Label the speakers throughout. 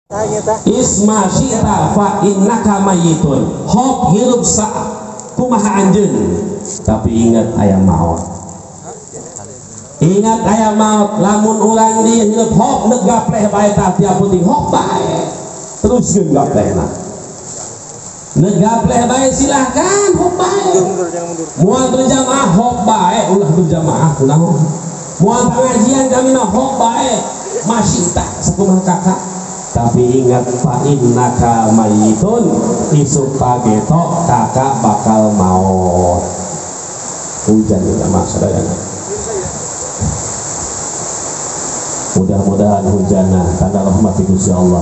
Speaker 1: Isma syita fa innaka mayitun. Hop hirup sa kumaha anjeun. Tapi ingat aya maut. Ingat aya maut. Lamun ulang di hirup hop negapleh bae tah tiap penting hop bae. Teruskeun gaplehna. Negapleh bae silahkan hop bae. Moal berjamaah hop bae ulah berjamaah kunaon. Moal pengajian kami na hop bae. Masyita sakumaha kakak. Tapi ingat fa innaka mayitun, isuk pageto kakak bakal maut. Hujan juga maksudnya. Mudah-mudahan hujanna tanda rahmat Gusti Allah.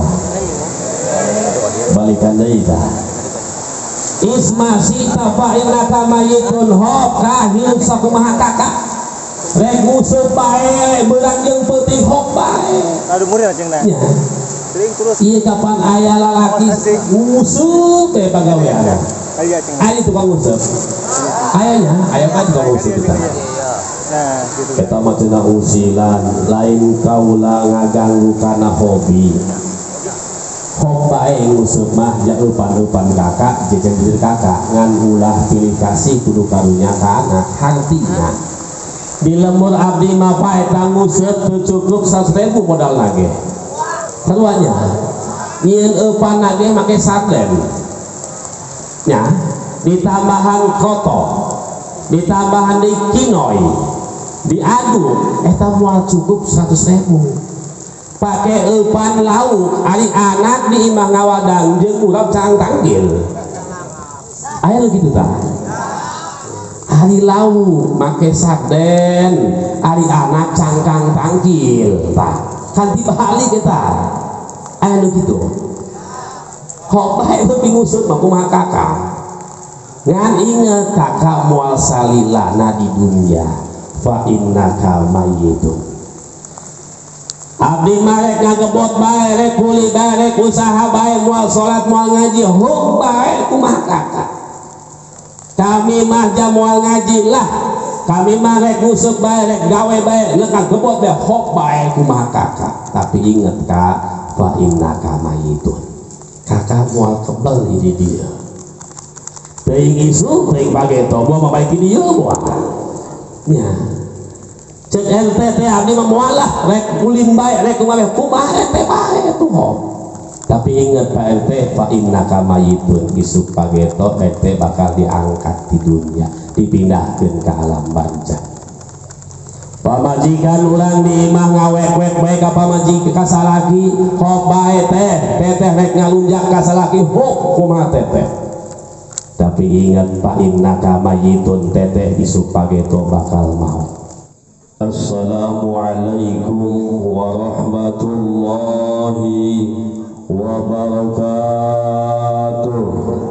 Speaker 1: Balikan deui tah. Isma sita fa innaka mayitun hop kahirup sakumaha kakak. Rek musuh bae beurang jeung peuting hop bae.
Speaker 2: Aduh murid cenah.
Speaker 1: Iya kapan ayah lalaki ngusuk kayak pegawai ada. Ayah tukang ngusuk. Ayahnya, ayah kan tukang ngusuk kita. Kita mah cenah usilan, lain kaula ngaganggu karena hobi. Hobi ngusuk mah jeung upan-upan kakak, jeung diri kakak ngan ulah pilih kasih kudu karunya ka anak hartina. Di lemur abdi mah pae tang ngusuk teu cukup 100.000 modal lagi. Keluarnya nyin eupan lagi make sarden nya ditambahan koto ditambahan di kinoi diaduk eta moal cukup 100.000 pake eupan lauk ari anak di imah ngawadang jeung urap cang tanggil aya lu kitu tah ari lauk make sarden ari anak cangkang tanggil tah kan dibalik kita anu gitu hok bae leuwih ngusut mah kumaha kakak ngan inget kakak moal salilana di dunia fa innaka mayyitun abdi mah rek ngagebot bae rek kuli bae rek usaha bae moal salat moal ngaji hok bae kumaha kakak kami mah ja moal ngaji lah kami mah rek ngusuk bae rek gawe bae lekan gebot bae hok bae kumaha kakak tapi inget kak fa innaka mayitun kakak moal kebel ini dia teuing isu teuing pageto moal mabaiki dieu moal nya cek ente teh abdi mah moal lah rek ulin bae rek kumaha ente bae tuh hok tapi inget ka ente fa innaka mayitun isuk pageto ente bakal diangkat di dunia dipindahkeun ke alam barzakh. Pamajikan urang di imah ngawek-wek bae ka pamajikan ka salaki hok bae teteh rek ngalunjak ka salaki hok kumaha teteh tapi ingat fa innaka mayitun teteh isuk pageto bakal maut. Assalamualaikum warahmatullahi wabarakatuh.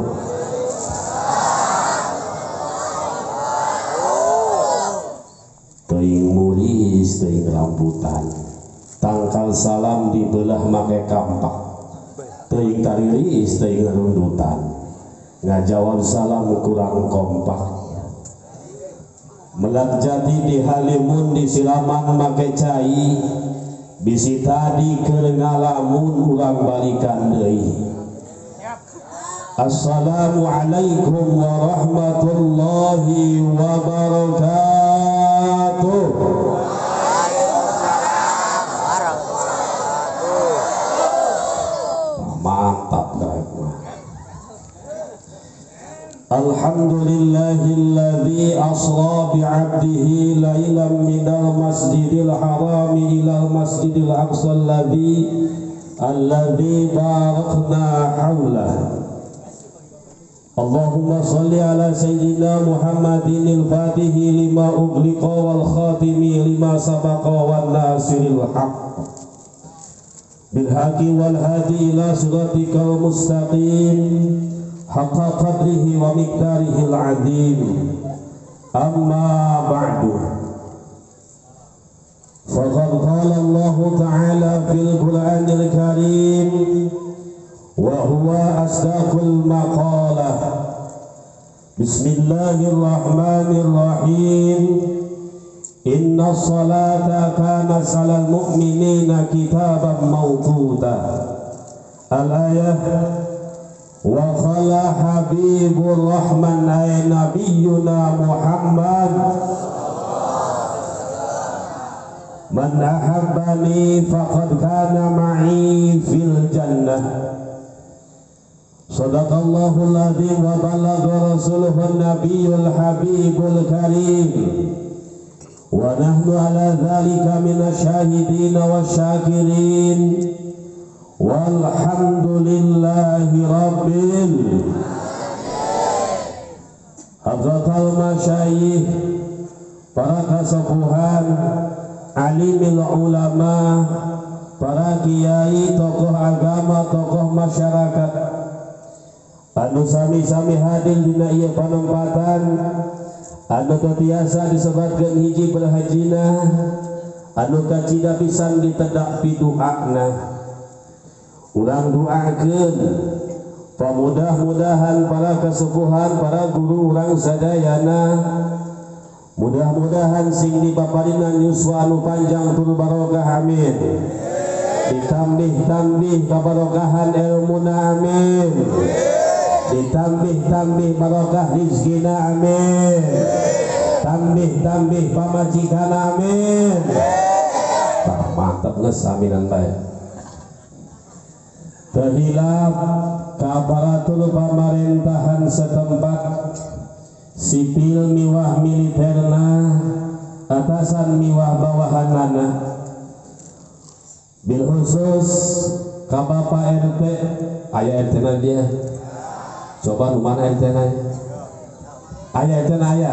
Speaker 1: Teuing mulis teuing rambutan tangkal salam dibelah make kampak teuing tariris teuing rundutan ngajawab salam kurang kompak melak jati di halimun di silaman make cai bisi tadi keur ngalamun urang balikan deui. Assalamualaikum warahmatullahi wabarakatuh. Mantap guys. Alhamdulillahilladzi asra bi'abdihi lailan minal masjidil haram ilal masjidil aqsa alladzi barakna haulahu. Allahumma salli ala sayyidina Muhammadin al-fatihi lima ughliqa wal khatimi lima sabaqa wan nasiril haqq bil haqqi wal hadi ila siratikal mustaqim haqqa qadrihi wa miqdarihil azim amma ba'du faqad qala Allah ta'ala fil Qur'anil Karim wa huwa asdaqul maqalah. Bismillahirrahmanirrahim. Inna salata kanat 'alal mu'minina kitaban mawquta. al-ayah wa khala habibur rahman ay nabiyuna Muhammad man ahabbani faqad kana ma'i fil jannah. Sadaqallahul adzim wa balagha rasuluhun nabiyyul habibul karim wa nahnu ala dzalika minasyahidin wasyakirin walhamdulillahi rabbil hadratal masyayikh, para kasepuhan, alimil ulama, para kiai, tokoh agama, tokoh masyarakat anu sami-sami hadir dina ieu panempatan anu tiasa disebatkeun hiji berhajina anu kacida pisan ditedak pidoana. Urang doakeun pamudah-mudahan para kasepuhan, para guru urang sadayana, mudah-mudahan sing dipaparinan yuswa anu panjang tur barokah amin. Ditambih-tambih kabarokahan ilmuna amin. Ditambih-tambih barokah rizkina amin. Tambih-tambih pamajikan amin. Mantap geus aminan bae. Terhilap kabaratul pemerintahan setempat, sipil miwah militerna, atasan miwah bawahanana, bil khusus ka Bapak RT. Aya RT na dia. Coba nu mana RT na? Aya RT na aya.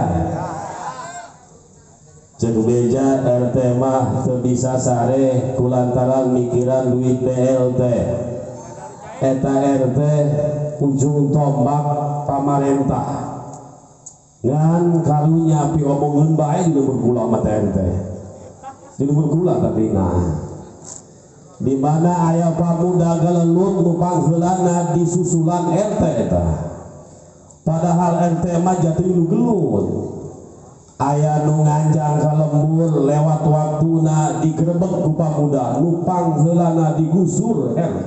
Speaker 1: Cek beja RT mah teu bisa sare kulantaran mikiran duit BLT. Eta RT ujung tombak pamarentah. Ngan karunya pi omongeun bae di leuweung kula mah RT. Di leuweung kula tapi di mana aya pamuda galelut nu pangheulana disusulan RT eta. Padahal RT mah jati nu gelut. Aya nu nganjang ka lembur lewat waktuna digrebek ku pamuda nu pangheulana digusur RT.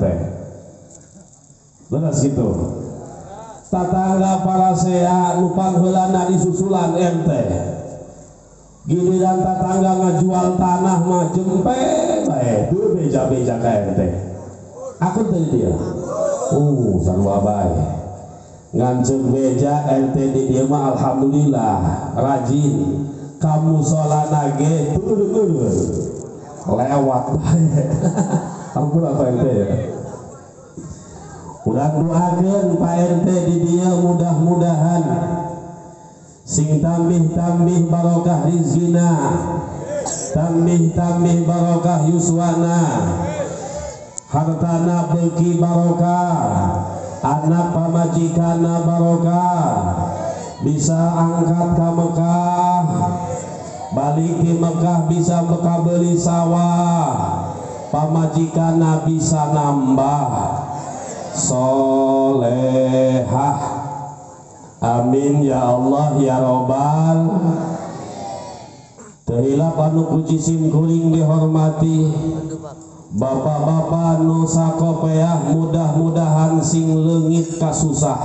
Speaker 1: Beres gitu. Tatangga parasea nu pangheulana disusulan RT. Giliran tatangga ngajual tanah mah jempe bae teu beja-beja ka RT. Aku teh dia. Sarua bae. Nganceng beja RT di dieu mah alhamdulillah rajin. Kamu solana ge turun lewat bae. Ampun apa RT ya. Urang doakeun Pak RT di dieu mudah-mudahan sing tambih-tambih barokah rizkina, tambih-tambih barokah yuswana, hartana beuki barokah, anak pamajikana barokah, bisa angkat ke Mekah, balik ke Mekah bisa Mekah beli sawah, pamajikana bisa nambah solehah. Amin ya Allah ya Robbal. Tehilap anu puji simkuring dihormati bapak-bapak nu sakopeah, mudah-mudahan sing leungit kasusah.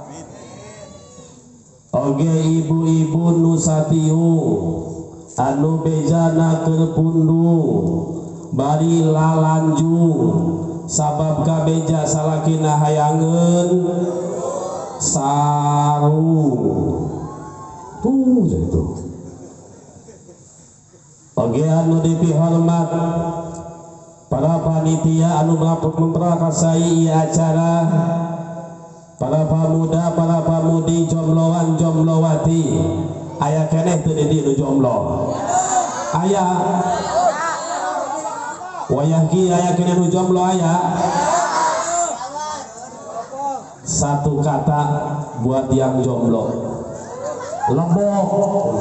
Speaker 1: Oge ibu-ibu nu satiung anu bejana keur pundung bari lalanjung sabab kabeja salakina hayangeun sarung tuh itu. Oge anu dipihormat para panitia anu memperakasai ieu acara, para pemuda, para pamudi, jombloan jomblowati. Aya keneh teu di dieu jomblo? Aya. Wayah kieu aya keneh nu jomblo aya. Satu kata buat yang jomblo, lebok.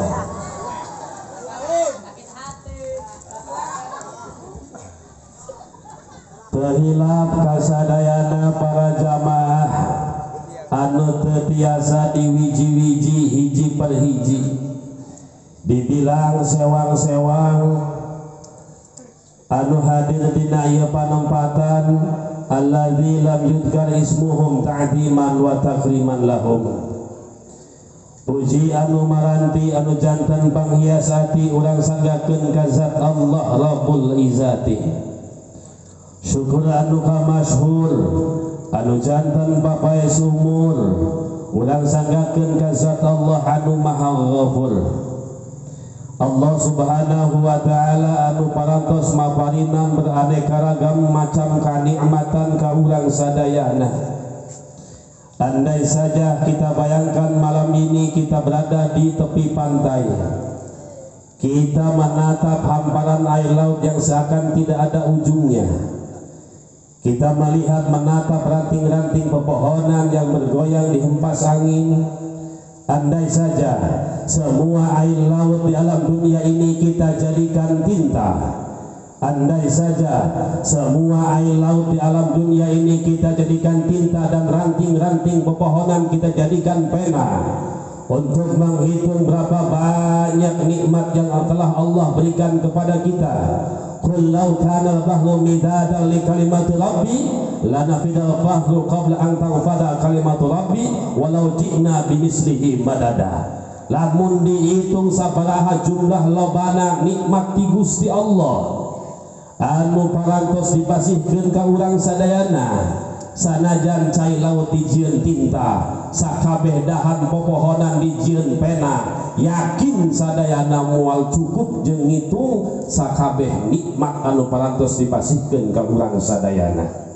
Speaker 1: Terhilap kasadayana para jamaah anu teu tiasa diwiji-wiji hiji per hiji, dibilang sewang-sewang anu hadir dina ieu panempatan alladzi lam yudkar ismuhum ta'ziman wa takriman lahum. Puji anu maranti anu janten panghiasati urang sanggakeun ka zat Allah Rabbul Izzati. Syukur anu ka masyhur anu janten papae sumur urang sanggakeun ka zat Allah anu Maha Ghafur. Allah Subhanahu wa taala anu parantos maparinan beraneka ragam macam kanikmatan ka urang sadayana. Andai saja kita bayangkan malam ini kita berada di tepi pantai, kita menatap hamparan air laut yang seakan tidak ada ujungnya, kita melihat menatap ranting-ranting pepohonan yang bergoyang di hempas angin. Andai saja semua air laut di alam dunia ini kita jadikan tinta, andai saja semua air laut di alam dunia ini kita jadikan tinta dan ranting-ranting pepohonan kita jadikan pena untuk menghitung berapa banyak nikmat yang telah Allah berikan kepada kita. Qul law kana al-bahru midadan li kalimati rabbi lanafida al-bahru qabla an tanfada kalimatu rabbi walau ji'na bimislihi madada. Lamun dihitung sabaraha jumlah lobana nikmat ti Gusti Allah anu parantos dipasihkeun ka urang sadayana, sanajan cai laut dijieun tinta, sakabeh dahan popohonan dijieun pena, yakin sadayana moal cukup jeung ngitung sakabeh nikmat anu parantos dipasihkeun ka urang sadayana.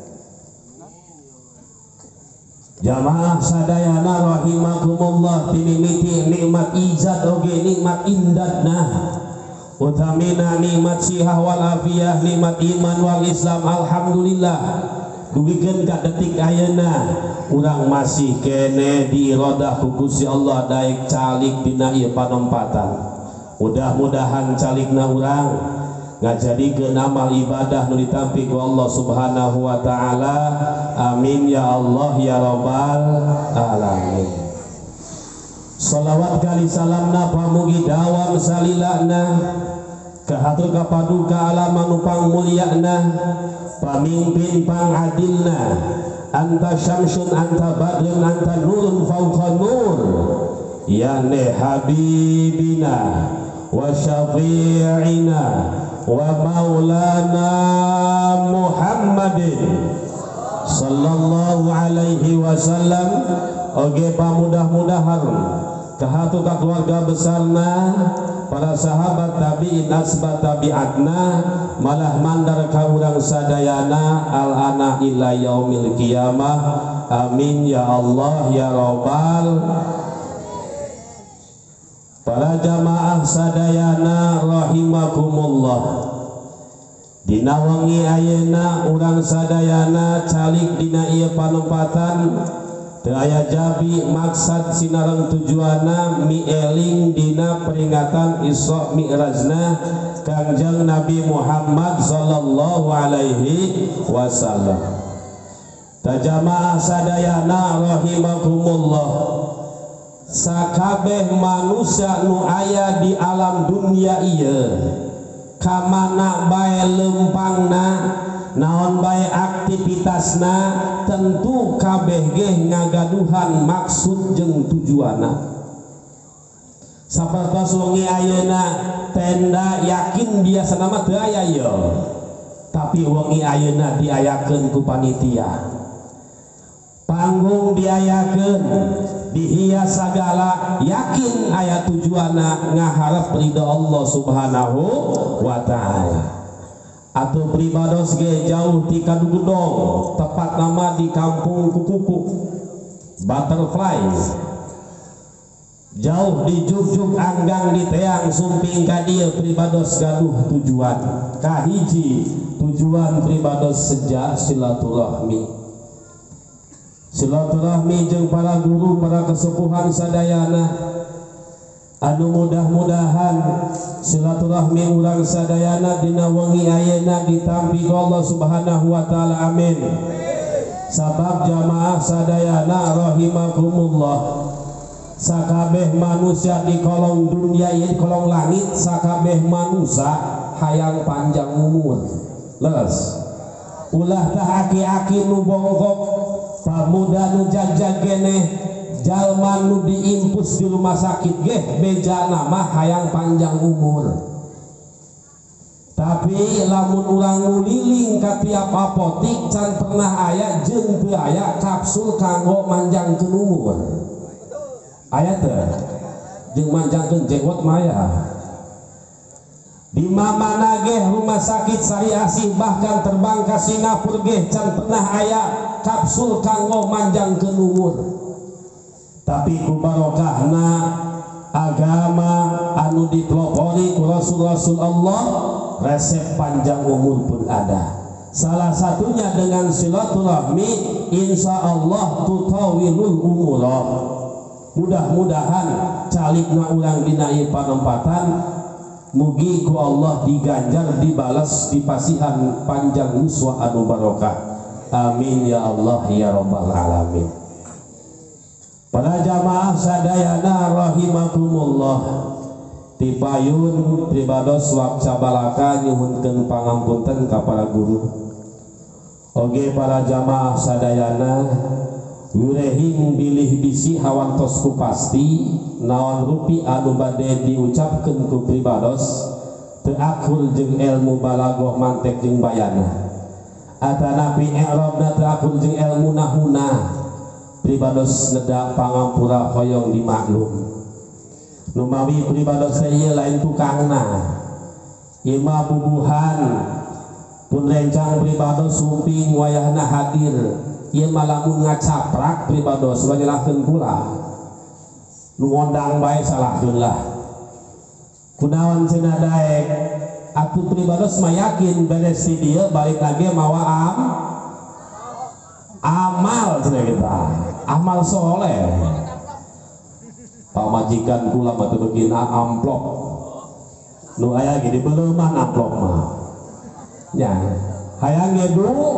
Speaker 1: Jamaah sadayana rahimakumullah, timimiti nikmat ijad oge nikmat indadna, utamina nikmat sihah wal afiyah, nikmat iman wal Islam. Alhamdulillah dugikeun ka detik ayeuna urang masih kene diirodah ku Gusti Allah daek calik dina ieu panompatan. Mudah-mudahan calikna urang ngajadikeun amal ibadah nu ditampi ku Allah Subhanahu wa taala. Amin ya Allah ya rabbal alamin. Salawat kali salamna pamugi dawam salilana kahatur kapaduka alam anu pangmulyana, pamimpin pangadilna, anta syamsun anta badrun anta nurun fauqa nur, ya ne habibina wa syafi'ina wa maulana Muhammadin sallallahu alaihi wasallam. Oge pamudah-mudahan kahatu ka keluarga besarna, para sahabat tabi'in asbat tabi'atna, malah mandar ka urang sadayana al-ana ila yaumil qiyamah. Amin ya Allah ya rabbal. Para jamaah sadayana rahimakumullah, dina wengi ayeuna urang sadayana calik dina ieu panempatan teu aya jabi maksad sinareng tujuanna mieling dina peringatan Isra Mi'rajna Kangjeng Nabi Muhammad sallallahu alaihi wasallam. Tajamaah sadayana rahimakumullah, sakabeh manusia nu aya di alam dunia ieu kamana bae lempangna, naon bae aktivitasna, tentu kabeh ge ngagaduhan maksud jeung tujuanna. Sapertos wengi ayeuna tenda yakin biasa nama teu aya ye, tapi wengi ayeuna diayakeun ku panitia, panggung diayakeun, dihias sagala, yakin aya tujuanna ngaharep ridho Allah Subhanahu wa taala. Atau pribados ge jauh di Kadugedong, tepat nama di kampung Kukuku Butterfly, jauh di Jugjug Anggang di Teang Sumping Kadir, pribados gaduh tujuan kahiji, tujuan pribados sejak silaturahmi jeung para guru, para kesepuhan sadayana, anu mudah-mudahan silaturahmi urang sadayana dina wengi ayeuna ditampi ku Allah Subhanahu wa taala. Amin. Sabab jamaah sadayana rahimakumullah, sakabeh manusia di kolong dunia ieu, kolong langit, sakabeh manusia hayang panjang umur. Leres ulah tah aki-aki nu bongkok pamuda nu jagjag keneh jalma nu diimpus di rumah sakit ge beja nama hayang panjang umur. Tapi lamun urang nguliling ka tiap apotik can pernah aya jeung teu aya kapsul kanggo manjangkeun umur. Aya teu? Jeung manjangkeun jenggot maya. Di mana ge rumah sakit Sari Asih bahkan terbang ka Singapura ge can pernah aya kapsul kanggo manjangkeun umur. Tapi ku barokahna agama anu dipelopori ku Rasul-Rasul Allah, resep panjang umur pun ada. Salah satunya dengan silaturahmi, insya Allah tutawilul umurah. Mudah-mudahan calikna urang dina ieu panempatan mugi ku Allah diganjar dibalas dipasihan panjang uswa anu barokah. Amin ya Allah ya rabbal alamin. Para jamaah sadayana rahimakumullah, tipayun pribados wakca balaka nyuhunkeun pangampunten ka para guru. Oge para jamaah sadayana wirehing bilih bisi hawantos ku pasti naon rupi anu bade diucapkeun ku pribados teu akur jeung ilmu balaghah mantek jeung bayana. Atanapi i'rabna teu akur jeung ilmu nahuna. Pribados ngedak pangampura hoyong dimaklum. Numawi pribados ieu lain tukangna. Ima bubuhan pun rencang pribados sumping wayahna hadir. Ieu mah lamun ngacaprak pribados banyelahkeun kula. Nu ngondang bae salahkeun lah. Kunaon cenah daek atuh pribados mah yakin beres di dieu balik lagi mawa amal cenah kita. Amal soleh. Pamajikan kula mah teu begina amplop. Nu aya ge dibeleuman amplop mah. Nya, hayang ge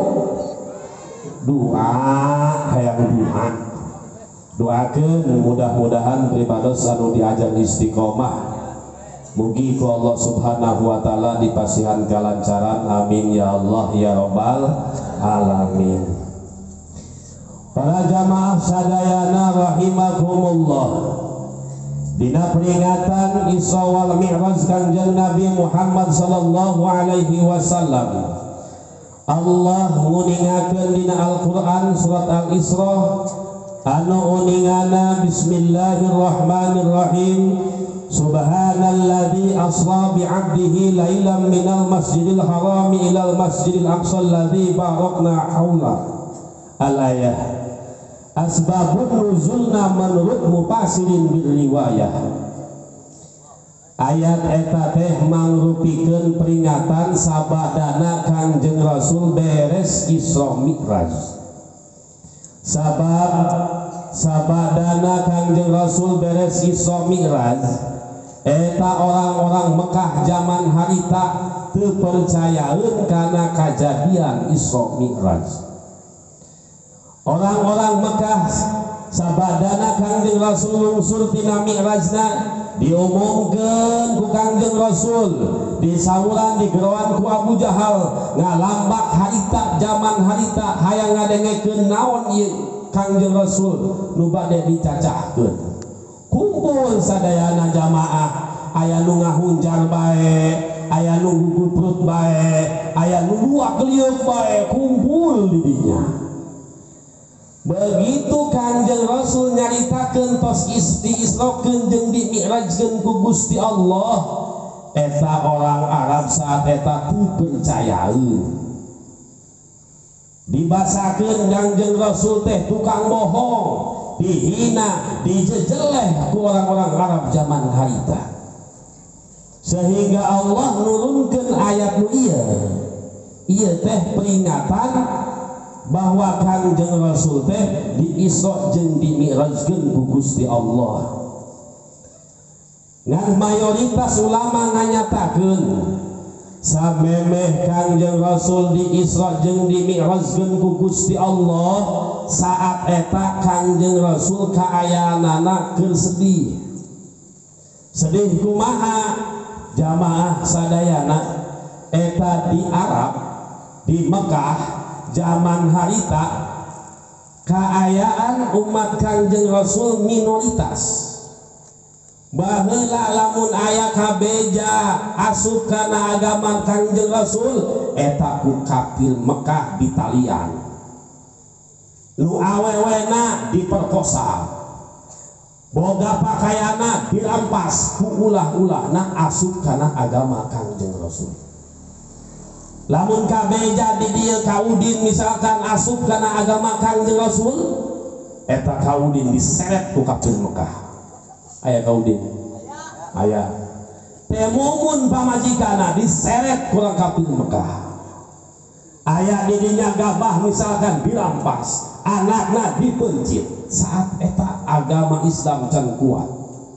Speaker 1: doa, hayang doa. Doakeun mudah-mudahan pribados anu diajar istiqomah. Mugi ku Allah Subhanahu wa taala dipasihan kalancaran. Amin ya Allah ya rabbal alamin. Para jamaah sadayana rahimakumullah, dina peringatan Isra wal Mi'raj Kanjeng Nabi Muhammad sallallahu alaihi wasallam, Allah nguningakeun dina Al-Qur'an surat Al-Isra anu uningana bismillahirrahmanirrahim. Subhanalladzi asra bi'abdihi lailan minal masjidil harami ilal masjidil aqsa alladzi barakna haula. Al-ayah. Asbabun nuzulna menurut mufassirin bil riwayah. Ayat eta teh mangrupikeun peringatan sabadana Kangjeng Rasul beres Isra Mi'raj. Sabab sabadana Kangjeng Rasul beres Isra Mi'raj eta orang-orang Mekah zaman harita teu percayaeun kana kajadian Isra Mi'raj. Orang-orang Mekah sabadana Kangjeng Rasul lungsur tina Mi'rajna diumumkeun ku Kangjeng Rasul disauran digeroan ku Abu Jahal ngalambak harita zaman harita hayang ngadengekeun naon ieu Kangjeng Rasul nu bade dicacahkeun. Kumpul sadayana jamaah, aya nu ngahunjar bae, aya nu guguprut bae, aya nu luak liuk bae, kumpul di dinya. Begitu Kangjeng Rasul nyaritakeun tos diisrokeun jeung dimi'rajkeun ku Gusti Allah, eta orang Arab saat eta teu percayaeun. Dibasakeun Kangjeng Rasul teh tukang bohong, dihina, dijejeleh ku orang-orang Arab zaman harita. Sehingga Allah nurunkeun ayat nu ieu teh peringatan bahwa Kangjeng Rasul teh diisra jeung dimi'rajkeun ku Gusti Allah. Ngan mayoritas ulama nganyatakeun samemeh Kangjeng Rasul diisra jeung dimi'rajkeun ku Gusti Allah, saat eta Kangjeng Rasul kaayanana keur sedih. Sedih kumaha jamaah sadayana? Eta di Arab, di Mekah zaman harita kaayaan umat Kangjeng Rasul minoritas. Baheula lamun aya kabeja asup kana agama Kangjeng Rasul eta ku kafir Mekah ditalian, nu awewena diperkosa, boga pakaiana dirampas ku ulah-ulahna asup kana agama Kangjeng Rasul. Lamun kabeja di dieu kaudin misalkan asup kana agama Kangjeng Rasul eta kaudin diseret ku kafir Mekah. Aya kaudin aya temumun pamajikana diseret kurang kafir Mekah. Aya didinya gabah misalkan dirampas, anakna dipencit. Saat eta agama Islam can kuat,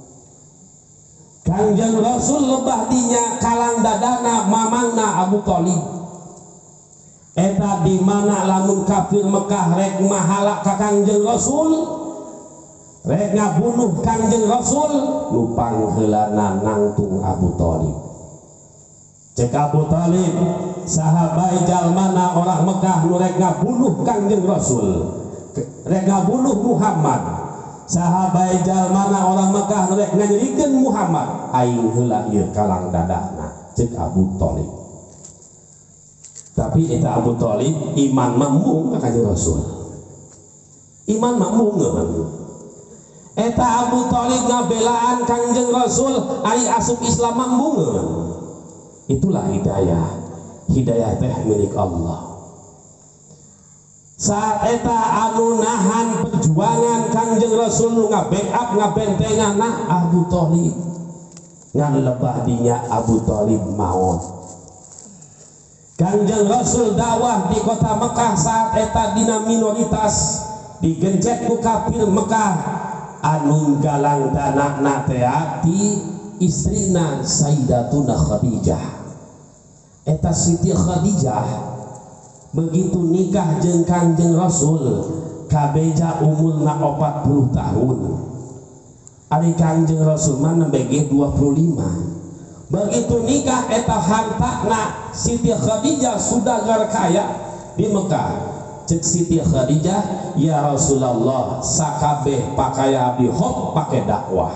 Speaker 1: Kangjeng Rasul lebah dinya kalang dadana mamangna Abu Thalib. Eta di mana lamun kafir Mekah rek mahala ka Kangjeng Rasul, rek ngabunuh Kangjeng Rasul, lupang heulana nangtung Abu Thalib. Cek Abu Thalib, sahabai jalmana orang Mekah nu rek ngabunuh Kangjeng Rasul, rek ngabunuh Muhammad. Sahabai jalmana orang Mekah nu rek nganyerikeun Muhammad, aing heula ieu kalang dadana, cek Abu Thalib. Tapi eta Abu Thalib iman mamung ka Kangjeng Rasul. Iman mamung eta Abu Thalib ngabelaan Kangjeng Rasul ari asup Islam mambungeun. Itulah hidayah. Hidayah teh milik Allah. Saat eta anu nahan perjuangan Kangjeng Rasul nu ngabackup ngabentenganna Abu Thalib. Ngan lebah dinya Abu Thalib maot. Kangjeng Rasul dakwah di kota Mekah saat eta dina minoritas digencet ku kafir Mekah. Anu galang danakna teh ti istrina Sayyidatuna Khadijah. Eta Siti Khadijah begitu nikah jeung Kangjeng Rasul kabeja umurna 40 tahun. Ari Kangjeng Rasul mah nembe 25. Begitu nikah eta hartana Siti Khadijah sudah kaya di Mekah. Cek Siti Khadijah, ya Rasulullah, sakabeh pakaya abdi hop pake dakwah.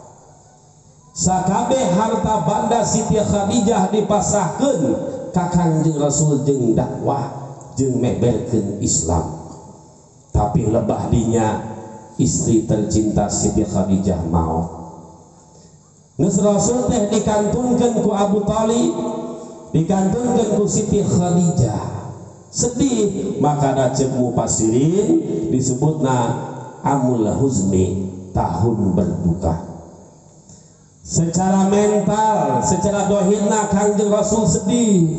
Speaker 1: Sakabeh harta banda Siti Khadijah dipasahkeun ka Kangjeng Rasul jeung dakwah jeung mebelkeun Islam. Tapi lebah dinya istri tercinta Siti Khadijah maot. Nges Rasul teh dikantungkeun ku Abu Thalib, dikantungkeun ku Siti Khadijah. Sedih, maka cek mufassirin disebutna amul huzni, tahun berduka. Secara mental, secara dohirna Kangjeng Rasul sedih.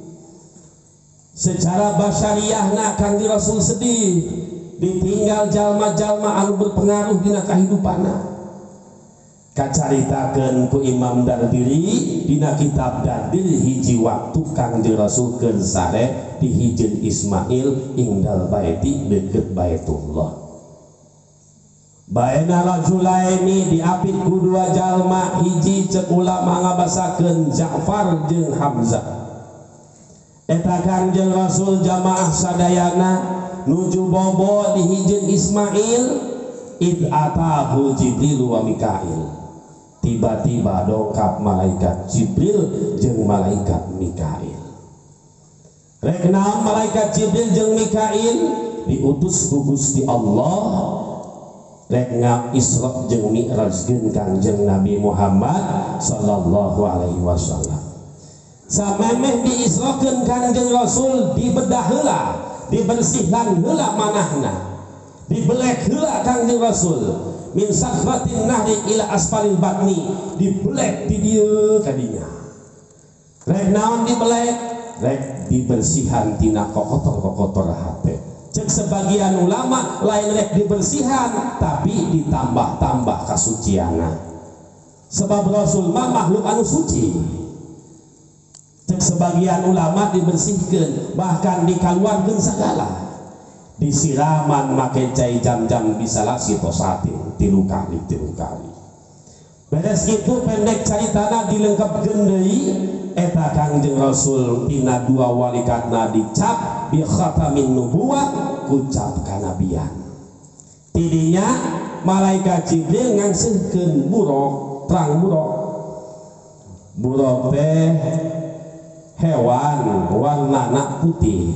Speaker 1: Secara basyariahna Kangjeng Rasul sedih, ditinggal jalma-jalma anu berpengaruh dina kahidupanna. Kacaritakeun ku Imam Dardiri dina kitab Dardir hiji waktu Kangjeng Rasul keur sare di Hijr Ismail ingdal baiti deukeut Baitullah. Baena rajulaini diapit ku dua jalma, hiji cek ulama ngabasakeun Ja'far jeung Hamzah. Eta Kangjeng Rasul jamaah sadayana nuju bobo di Hijr Ismail, id atahu Jibril wa Mikail. Tiba-tiba dongkap malaikat Jibril jeung malaikat Mikail. Rek naon malaikat Jibril jeung Mikail diutus ku Gusti Allah rek Isra jeung Mi'rajkeun Kangjeng Nabi Muhammad sallallahu alaihi wasallam. Samemeh diisrakeun Kangjeng Rasul dibedah heula, dibersihkan heula manahna, dibelek heula Kangjeng Rasul min sakratin nahri ila asfalil batni, dibelek di dieu kadinya. Rek naon dibelek? Rek dibersihan tina kokotor-kokotor hate. Cek sebagian ulama lain rek dibersihan tapi ditambah-tambah kasuciana. Sebab Rasul mah makhluk anu suci. Cek sebagian ulama dibersihkeun bahkan dikaluarkeun sagala. Disiraman make cai jam-jam bisa lasi tosatin 3 kali. Beres itu pendek caritana dilengkapkeun deui eta Kangjeng Rasul tina 2 walikatna dicap bi khatamin nubuwah ucap kanabian. Tidinya malaikat Jibril ngangseuhkeun buruk terang buruk teh hewan warnana putih,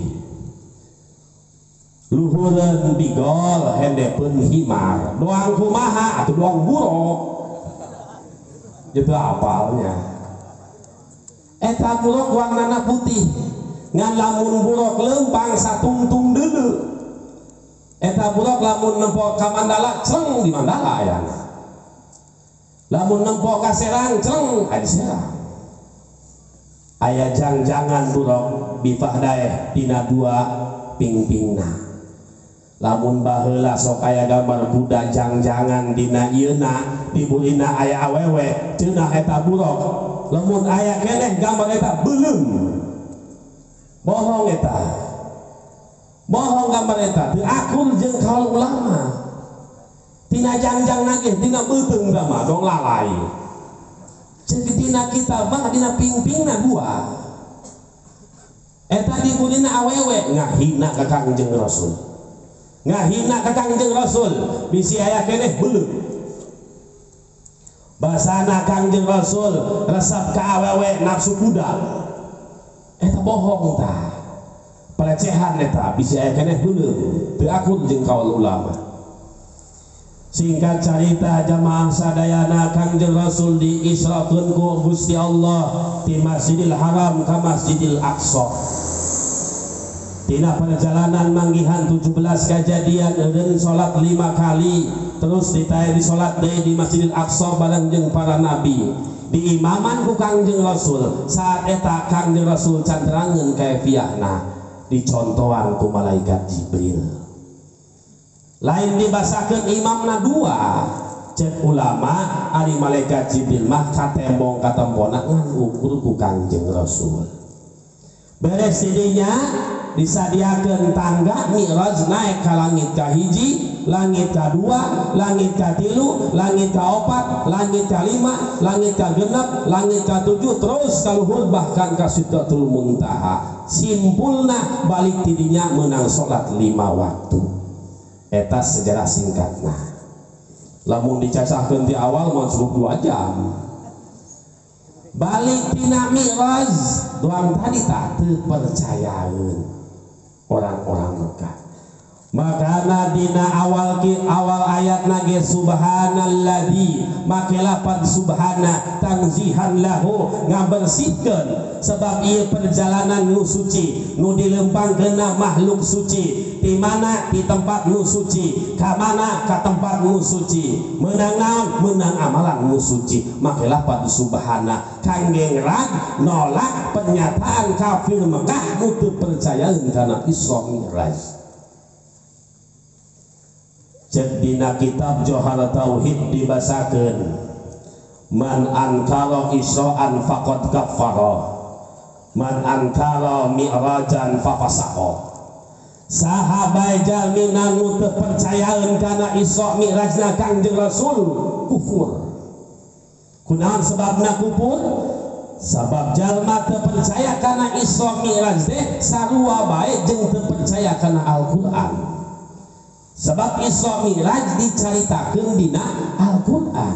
Speaker 1: luhureun bigol hendepeun himar, doang kumaha atuh doang buruk itu apalnya. Eta buruk warnana putih ngan lamun buruk lempang satungtung deuleu. Eta buruk lamun nempo ka Mandala ceng di Mandala aya. Lamun nempo ka Serang ceng aya di Serang. Aya jang-jangan buruk bifahdaeh dina dua pingpingna. Lamun baheula sok aya gambar budak jang-jangan dina ieuna dibulina aya awewe cenah eta buruk. Lamun aya keneh gambar eta beuleum. Bohong eta. Bohong gambar eta teu akur jeung kaul ulama. Tina jangjang nagih tina beuteung mah dong lalai. Ceuk dina kitab mah dina pingpingna dua. Eta dibulina awewe ngahina ka Kangjeng Rasul. Ngahina ka Kangjeng Rasul bisi aya keneh beuleum. Basana Kangjeng Rasul resep ka awewe nafsu budak. Eta bohong tah. Pelecehan eta bisa aya keneh beuleum teu akur jeung kaul ulama. Singkat carita jamaah sadayana Kangjeng Rasul diisrakeun ku Gusti Allah di Masjidil Haram ka Masjidil Aqsa. Tina perjalanan manggihan 17 kejadian eureun salat 5 kali terus ditaya di salat deui di Masjidil Aqsa bareng jeung para nabi. Di imaman ku Kangjeng Rasul saat eta Kangjeng Rasul canterangeun kaifiahna dicontohan ku malaikat Jibril. Lain dibasakeun imamna dua cek ulama ari malaikat Jibril mah katembong katembona ngan ukur ku Kangjeng Rasul. Beres didinya disadiakeun tangga Mi'raj naik ka langit kahiji, langit kadua, langit katilu, langit kaopat, langit kalima, langit kagenep, langit katujuh terus ka luhur bahkan ka Sidratul Muntaha. Simpulna balik tidinya menang salat 5 waktu. Eta sejarah singkatna. Lamun dicacahkeun di awal mau cukup 2 jam. Balik tina Mi'raj doang tadi tak teu percayaeun orang-orang Mekah. Makana dina awal ayat nage subhanalladzi make lapan subhana tangzihan lahu ngabersihkeun sebab ieu perjalanan nu suci nu dilempangkeunna makhluk suci di mana di tempat nu suci ka mana ka tempat nu suci meunang naon meunang amalan nu suci make lapan subhana kangge ngrag nolak pernyataan kafir Mekah nu teu percayaeun kana Isra Mi'raj. Cek dina kitab Johar Tauhid dibasakeun man ankara isra'an faqad kaffara man ankara mi'rajan fafasaqa. Sahabai jalmina nu teu percayaeun kana Isra Mi'rajna Kangjeng Rasul kufur. Kunaon sebabna kufur? Sabab jalma teu percaya kana Isra Mi'raj teh sarua bae jeung teu percaya kana Al-Qur'an. Sebab Isra Mi'raj dicaritakeun dina Al-Qur'an.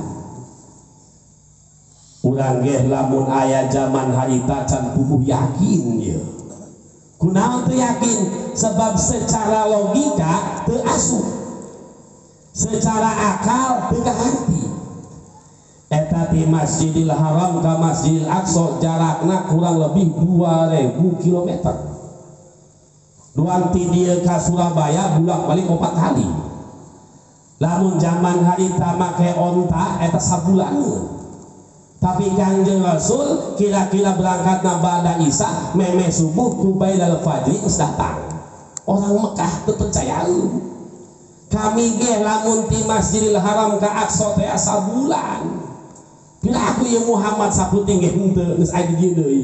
Speaker 1: Urang ge lamun aya zaman harita can puguh yakin ye. Kunaon teu yakin? Sebab secara logika teu asup. Secara akal teu kahati. Eta di Masjidil Haram ka Masjidil Aqsa jarakna kurang lebih 2000 kilometer. Duang ti dieu ka Surabaya bulak-balik 4 kali. Lamun zaman harita make onta eta sabulaneun. Tapi Kangjeng Rasul kira-kira berangkatna ba'da Isya meme subuh ku bailal fajri geus datang. Orang Mekah teu percayaeun. Kami ge lamun ti Masjidil Haram ka Aqsa teh sabulan. Kira aku ya Muhammad saputing ge henteu geus aya di dieu deui.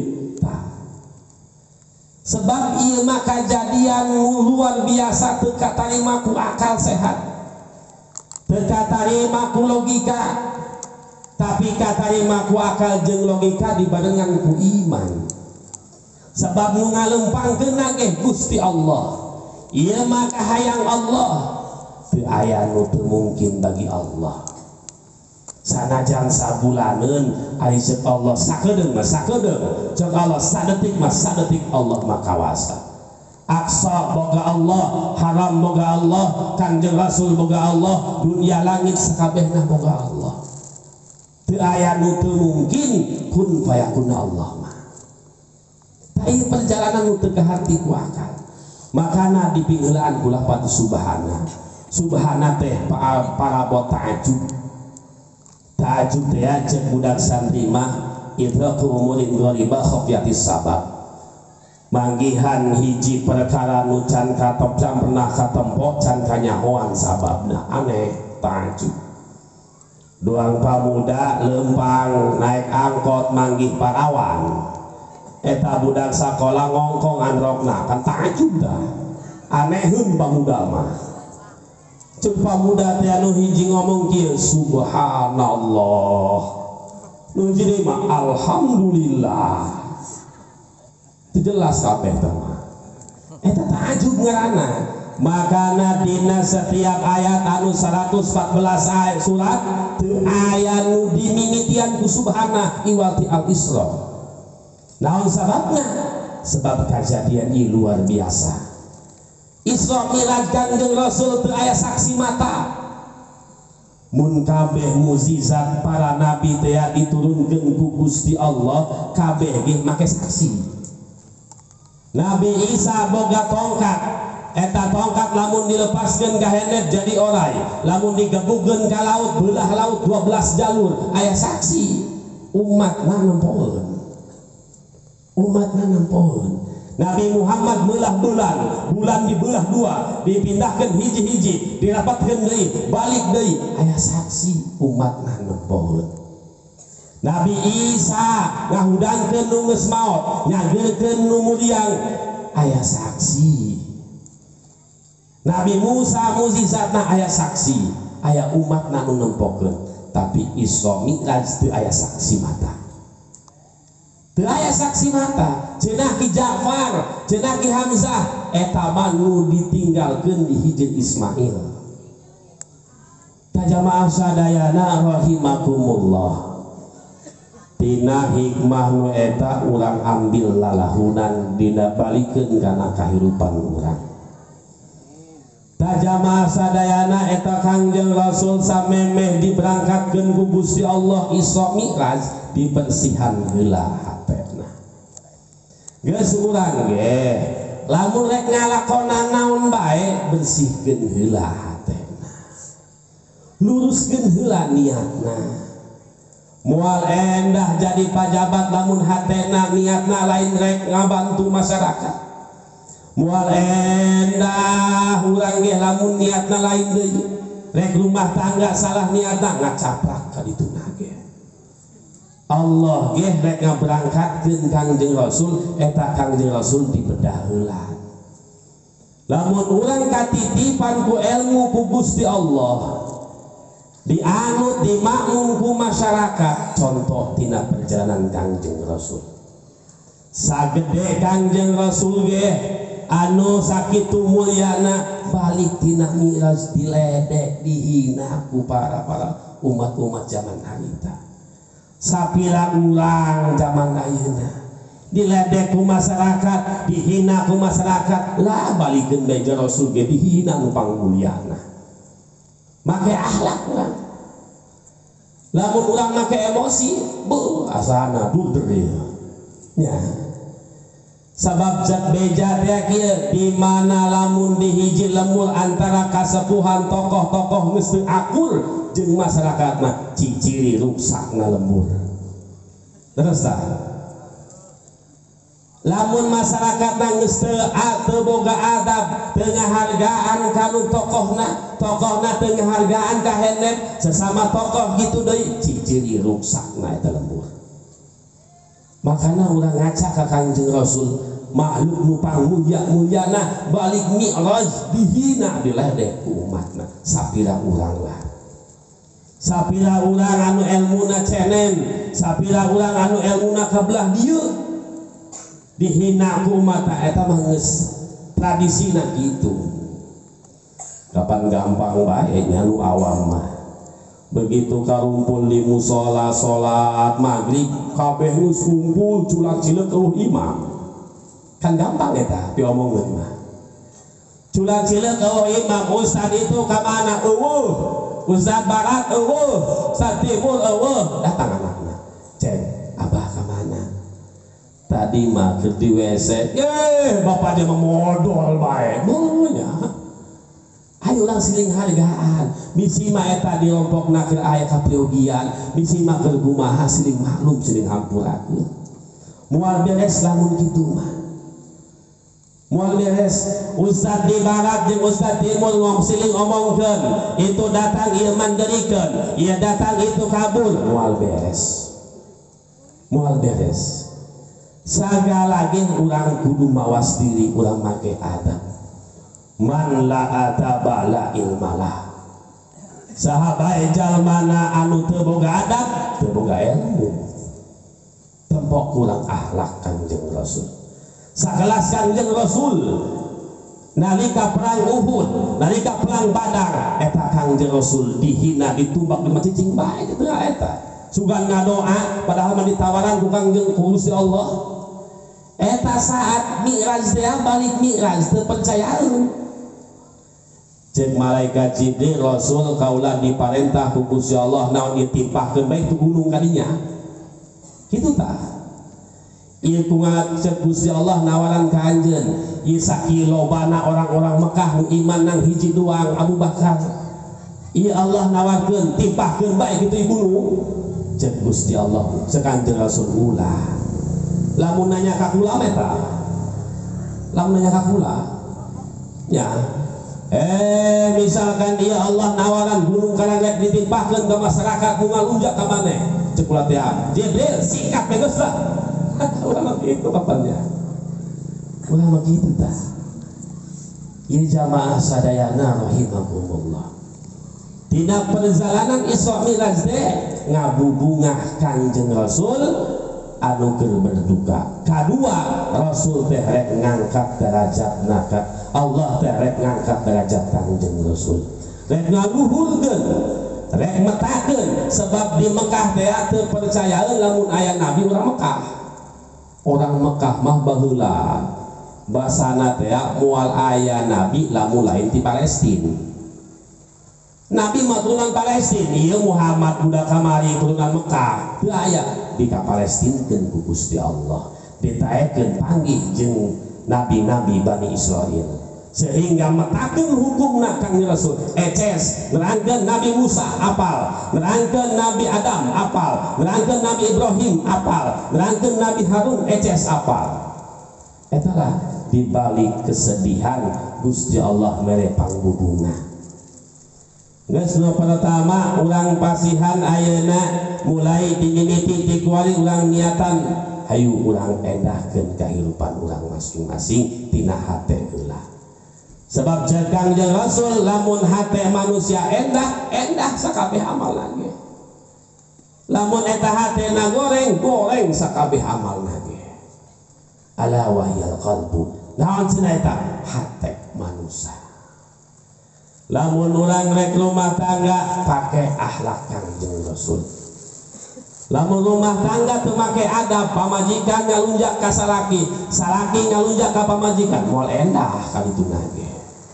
Speaker 1: Sebab ieu mah kajadian luar biasa teu katarima ku akal sehat, teu katarima ku logika, tapi katarima ku akal jeung logika dibarengan ku iman. sebab nu ngalempangkeun nage Gusti Allah ieu maka hayang Allah teu aya nu teu mungkin bagi Allah. Sanajan sabulaneun ari ceuk Allah sakedeung mah sakedeung, ceuk Allah sadetik mah sadetik, Allah mah kawasa. Aqsa boga Allah, haram boga Allah, Kanjeng Rasul boga Allah, dunia langit sakabehna boga Allah. Teu aya nu teu mungkin, kun fayakunna Allah mah. Tah ieu perjalanan nu teu kaharti ku akal. Makana dipinggeulaan ku lafaz subhana. Subhana teh parabot ta'ajub. Ta'ajub teh cek budak santri mah idraku umurin ghoribah khofyatis sabab. Manggihan hiji perkara nu can katop can pernah katempo can kanyahoan sababna aneh ta'ajub. Doang pamuda lempang naik angkot manggih parawan. Eta budak sakola ngongkong androkna kan ta'ajub dah. Aneheun pamuda mah. Cuk pamuda teh anu hiji ngomong kieu subhanallah. Nu hiji mah alhamdulillah. Teu jelas kabeh teh mah. Eta ta'ajub ngaranna. Makana dina setiap ayat anu 114 ayat surat teu aya nu dimimitian ku subhana iwati al-Isra. Naon sababna? Sebab kejadian ieu luar biasa. Isra Mi'raj Kanjeng Rasul teu aya saksi mata. Mun kabeh mukjizat para nabi teh diturunkeun ku Gusti Allah, kabeh ge make saksi. Nabi Isa boga tongkat, eta tongkat lamun dilepaskeun ka hendet jadi orai, lamun digabungkeun ka laut beulah laut 12 jalur, aya saksi. Umatna nempoeun. Umatna nempoeun. Nabi Muhammad melah bulan dibelah dua, dipindahkan hiji-hiji, dirapatkan deui, balik deui, aya saksi umatna nempoeun. Nabi Isa ngahudangkeun nu geus maot, nyageurkeun nu muliang, aya saksi. Nabi Musa mukjizatna aya saksi, aya umatna nu nempokeun, tapi Isra Mi'raj teu aya saksi mata. Teu aya saksi mata, cenah Ki Ja'far, cenah Ki Hamzah, eta mah nu ditinggalkeun di hijri Ismail. Tajamaah sadayana rahimakumullah. Tina hikmah nu eta urang ambil lalahunan dina balikeun kana kahirupan urang. Tajamaah sadayana eta Kangjeng Rasul samemeh diberangkatkeun ku Gusti Allah Isra Mi'raj dibersihan heula. Geus urang ge lamun rek ngalakonan naon bae bersihkeun heula hatena, luruskeun heula niatna. Moal endah jadi pajabat lamun hatena niatna lain rek ngabantu masyarakat. Moal endah urang ge lamun niatna lain deui rek rumah tangga salah niatna ngacaprak ka dituna ge. Allah ge rek ngaberangkatkeun Kangjeng Rasul, eta Kangjeng Rasul dibedah heula. Lamun urang katitipan ku ilmu ku Gusti Allah, dianut dimakmum ku masyarakat, contoh tina perjalanan Kangjeng Rasul. Sagede Kangjeng Rasul ge anu sakitu mulyana balik tina Mi'raj diledek dihina ku para umat-umat zaman harita. Sapira urang zaman ayeuna diledek ku masyarakat, dihina ku masyarakat, lah balikeun bae Rasul ge dihina nu pangmulyana. Make akhlak urang. Lamun urang make emosi, beuh asana duder nya. Sabab zat beja teh kieu di mana lamun di hiji lembur antara kasepuhan tokoh-tokoh geus teu akur jeung masyarakat mah ciciri rusakna lembur. Terus lamun masyarakat geus teu boga adab, teu ngahargaan kanu tokohna teu ngahargaan ka hendet sesama tokoh gitu deui, ciciri rusakna eta lembur. Makana urang ngaca ka Kangjeng Rasul, makhluk nu pangmulyana balik Mi'raj dihina diledek ku umatna. Sapira urang lah, sapira urang anu elmuna cenen, sapira urang anu elmuna kabelah dieu dihina ku umat eta mah geus tradisina gitu. Kapan gampang bae nya nu awam mah. Begitu karumpul di musola salat maghrib kabeh geus kumpul culak-cileuk eueuh imam. Kan gampang eta diomongkeun mah. Culak-cileuk eueuh imam, ustad itu ka mana eueuh, ustad barat eueuh, ustad timur eueuh, datang anakna. Cek, abah ka mana? Tadi mah keur di WC. Bapaknya mah modal bae. Monya. Ayo urang siling hargaan. Bisi mah eta diompokna keur aya kapriogian, bisi mah keur kumaha siling maklum siling hampurakeun. Moal beres lamun kitu mah. Moal beres ustad di barat jeung ustad timur siling omongkeun, itu datang ieu manderikeun, ieu datang itu kabur, moal beres. Moal beres. Sagala ge urang kudu mawas diri, urang make adab. Man la adaba la ilmalah. Sahabat jalmana anu teu boga adab, teu boga ilmu. Tempok kurang akhlak Kanjeng Rasul. Sakelas Kanjeng Rasul nalika perang Uhud, nalika perang Badar, eta Kanjeng Rasul dihina, ditumbak, dimacicing bae teu eta. Sugan ngadoa padahal mah ditawaran ku Kanjeng Gusti Allah. Eta saat Mi'raj teh balik Mi'raj teu percayaan. Cek malaikat Jibril Rasul kaulah diparentah ku Gusti Allah naon ditimpahkeun bae tu gunung kadinya. Kitu tah. Ieu kumaha cek Gusti Allah nawaran ka anjeun, ieu sakilobana orang-orang Mekah nu iman nang hiji doang Abu Bakar. Ieu Allah nawarkeun timpahkeun bae kitu gunung. Cek Gusti Allah, cek Kanjeng Rasul ulah. Lamun nanya ka kula eta. Lamun nanya ka kula. Ya. Misalkan dia Allah nawaran gunung karangget ditimpahkeun ke masyarakat bunga lunjak ka maneh. Cek kula teh Jibril sikat geus lah. Ulah kitu kapannya. Ulah kitu tah. Ieu jamaah sadayana rahimakumullah. Dina perjalanan Isra Mi'raj teh ngabubungah Kanjeng Rasul anu keur berduka. Kadua Rasul teh rek ngangkat derajatna ka Allah teh rek ngangkat derajat Kanjeng Rasul. Rek ngaluhurkeun, rek metakeun sebab di Mekah teh teu percayaan lamun aya nabi urang Mekah. Orang Mekah mah baheula basana teh moal aya nabi lamun lain ti Palestina. Nabi mah turunan Palestina, ieu Muhammad budak kamari turunan Mekah. Teu aya di ka Palestinkeun ku Gusti Allah. Ditaekeun panggih jeung nabi-nabi Bani Israil. Sehingga metakeun hukumna Kanjeng Rasul. Eces nerangkeun Nabi Musa apal, nerangkeun Nabi Adam apal, nerangkeun Nabi Ibrahim apal, nerangkeun Nabi Harun eces apal. Eta lah dibalik kesedihan Gusti Allah mere pangbubungan. Geus nu pertama urang pasihan ayeuna mulai dimimiti ti kuari urang niatan hayu urang endahkeun kahirupan urang masing-masing tina hate heula. Sebab jeung Kanjeng Rasul lamun hate manusia endah sakabeh amal lagi. Lamun eta hatena goreng sakabeh amal lagi. Ala wahyal qalbu. Naon cenah eta? Hate manusia. Lamun urang rek rumah tangga pake akhlak Kanjeng Rasul. Lamun rumah tangga teu make adab, pamajikan ngalunjak ka salaki, salaki ngalunjak ka pamajikan, moal endah kalituna ge.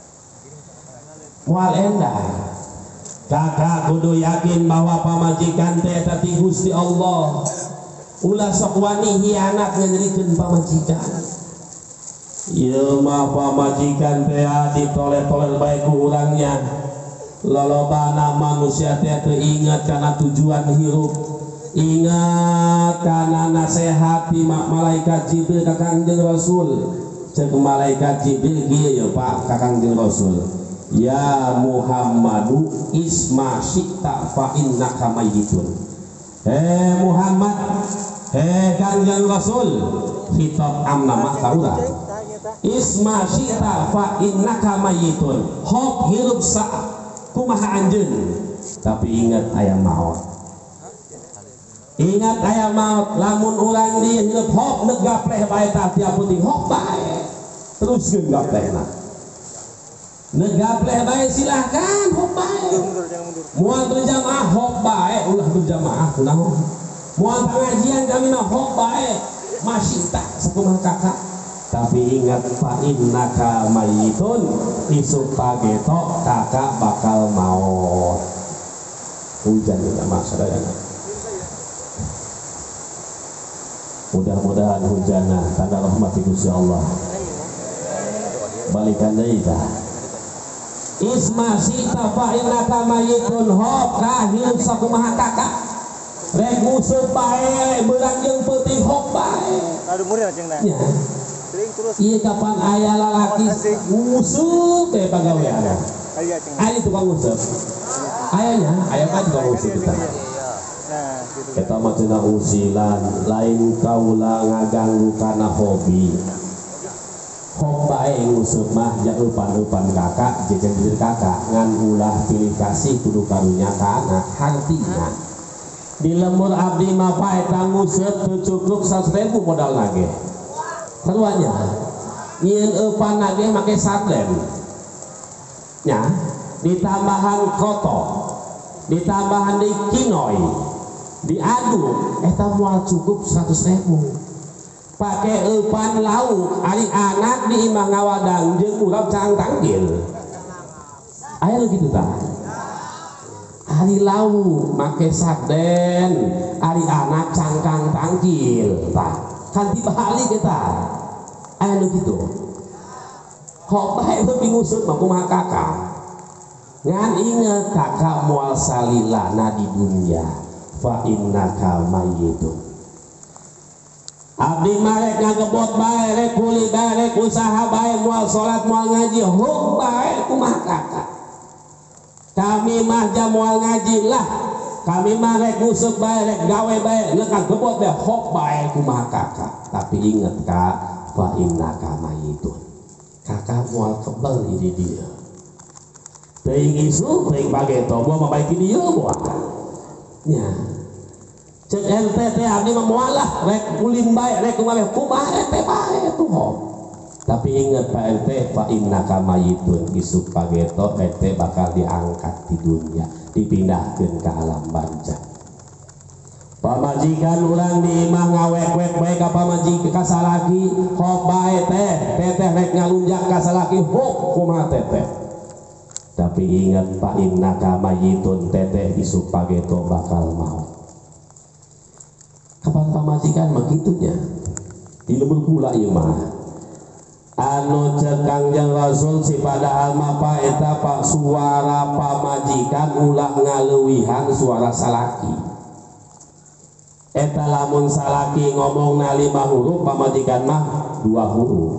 Speaker 1: Moal endah. Kakak kudu yakin bahwa pamajikan teh eta ti Gusti Allah. Ulah sok wani hianat ngajrikeun pamajikan. Ieu mah pamajikan teh ditoleh-toleh bae ku urangnya. Lolobana manusia teh teu ingat kana tujuan hirup. Ingat kana nasihat ti malaikat Jibril ka Kanjeng Rasul. Ceuk malaikat Jibril kieu ya Pak ka Kanjeng Rasul. Ya Muhammadu isma syi'ta fa innaka mayyitun. Muhammad, Kanjeng Rasul, khitab amna mah ka urang. Isma syi'ta fa innaka mayyitun. Hok hirup sa kumaha anjeun, tapi ingat aya maot. Ingat aya maut lamun urang di hidup hok negapleh bae tiap putih hok bae teruskeun gaplehna negapleh bae silahkan hok bae moal berjamaah hok bae ulah berjamaah kunaon moal pengajian kami mah hok bae masih tak sakumaha kakak tapi ingat fa innaka mayitun isuk pageto kakak bakal maut hujan tidak maksudnya. Mudah-mudahan hujanna karena rahmat Gusti Allah. Balikan deui tah. Isma sita fa innaka mayitun hok kahil sakumaha kakak. Rek musuh bae beurang jeung peuting hok bae. Adu murid cenah. Ya. Ieu kapan aya lalaki musuh teh pagawean. Aya tukang musuh. Ayanya, aya kan tukang musuh kita. Kita macam usilan lain kaula ngaganggu karena hobi bae ngusut mah jak upan kakak jejen kakak ngan ulah pilih kasih kudu karunya ka anak hartina di lemur abdi mah pae tang ngusut teu cukup 100.000 modal nage saruanya nyieun eupan nage make sarden nya ditambahan koto ditambahan di kinoi diaduk eta moal cukup 100.000 pake eupan lauk ari anak di imah ngawadang jeung urang cang tanggil aya gitu tah ari lauk make sarden ari anak cangkang tanggil tah kan dibalik eta aya gitu hok bae leuwih ngusut mah kumaha kakak ngan inget kakak moal salilana di dunia fa innaka mayyitun abdi marek ngagebot bae rek kuli bae rek usaha bae moal salat moal ngaji huk bae kumaha kakak kami mah ja moal ngaji lah kami mah rek ngusuk bae rek gawe bae leuh kagebot bae huk bae kumaha kakak tapi inget kak fa innaka mayyitun kakak moal kebel di dia teuing isu teuing bageto moal mabaiki dieu moal nya cek ente teh abdi mah moal lah rek ulin bae rek kumaha ente bae tuh hok tapi inget Pak ente fa innaka mayitun isuk pageto ente bakal diangkat di dunia dipindahkeun ke alam barzakh pamajikan urang di imah ngawek-wek bae ka pamajikan ka salaki hok bae teh teteh rek ngalunjak ka salaki hok kumaha teteh tapi ingat fa innaka mayitun teteh isuk pageto bakal maut kapan pamajikan mah kitunya di lembur pula ieu mah anu ceuk Kangjeng Rasul si padahal mah pa eta pak suara pamajikan ulah ngaleuwihan suara salaki eta lamun salaki ngomongna 5 huruf pamajikan mah 2 huruf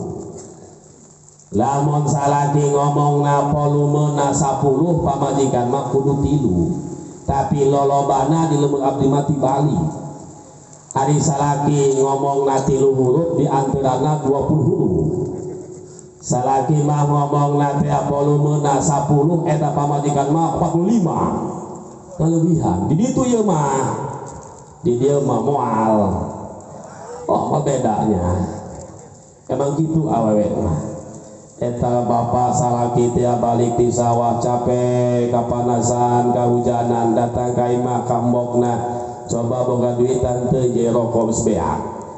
Speaker 1: lamun salaki ngomongna volumena 10 pamajikan mah kudu 3 tapi lolobana di lembur abdi mati Bali hari salaki ngomongna 3 huruf di antarana 20 huruf salaki mah ngomongna teh volumena 10 eta pamajikan mah 45 kalebihan di ditu ieu mah di dieu mah moal oh apa bedanya emang gitu awewe mah eta bapak salaki tia balik di sawah capek kapanasan kahujanan datang ka imah kambokna coba boga duitan teu je rokok geus beak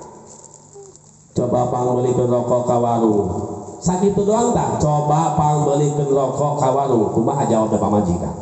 Speaker 1: coba pangbelikeun rokok ka warung sakitu doang tah coba pangbelikeun rokok ka warung kumaha jawab pamajikan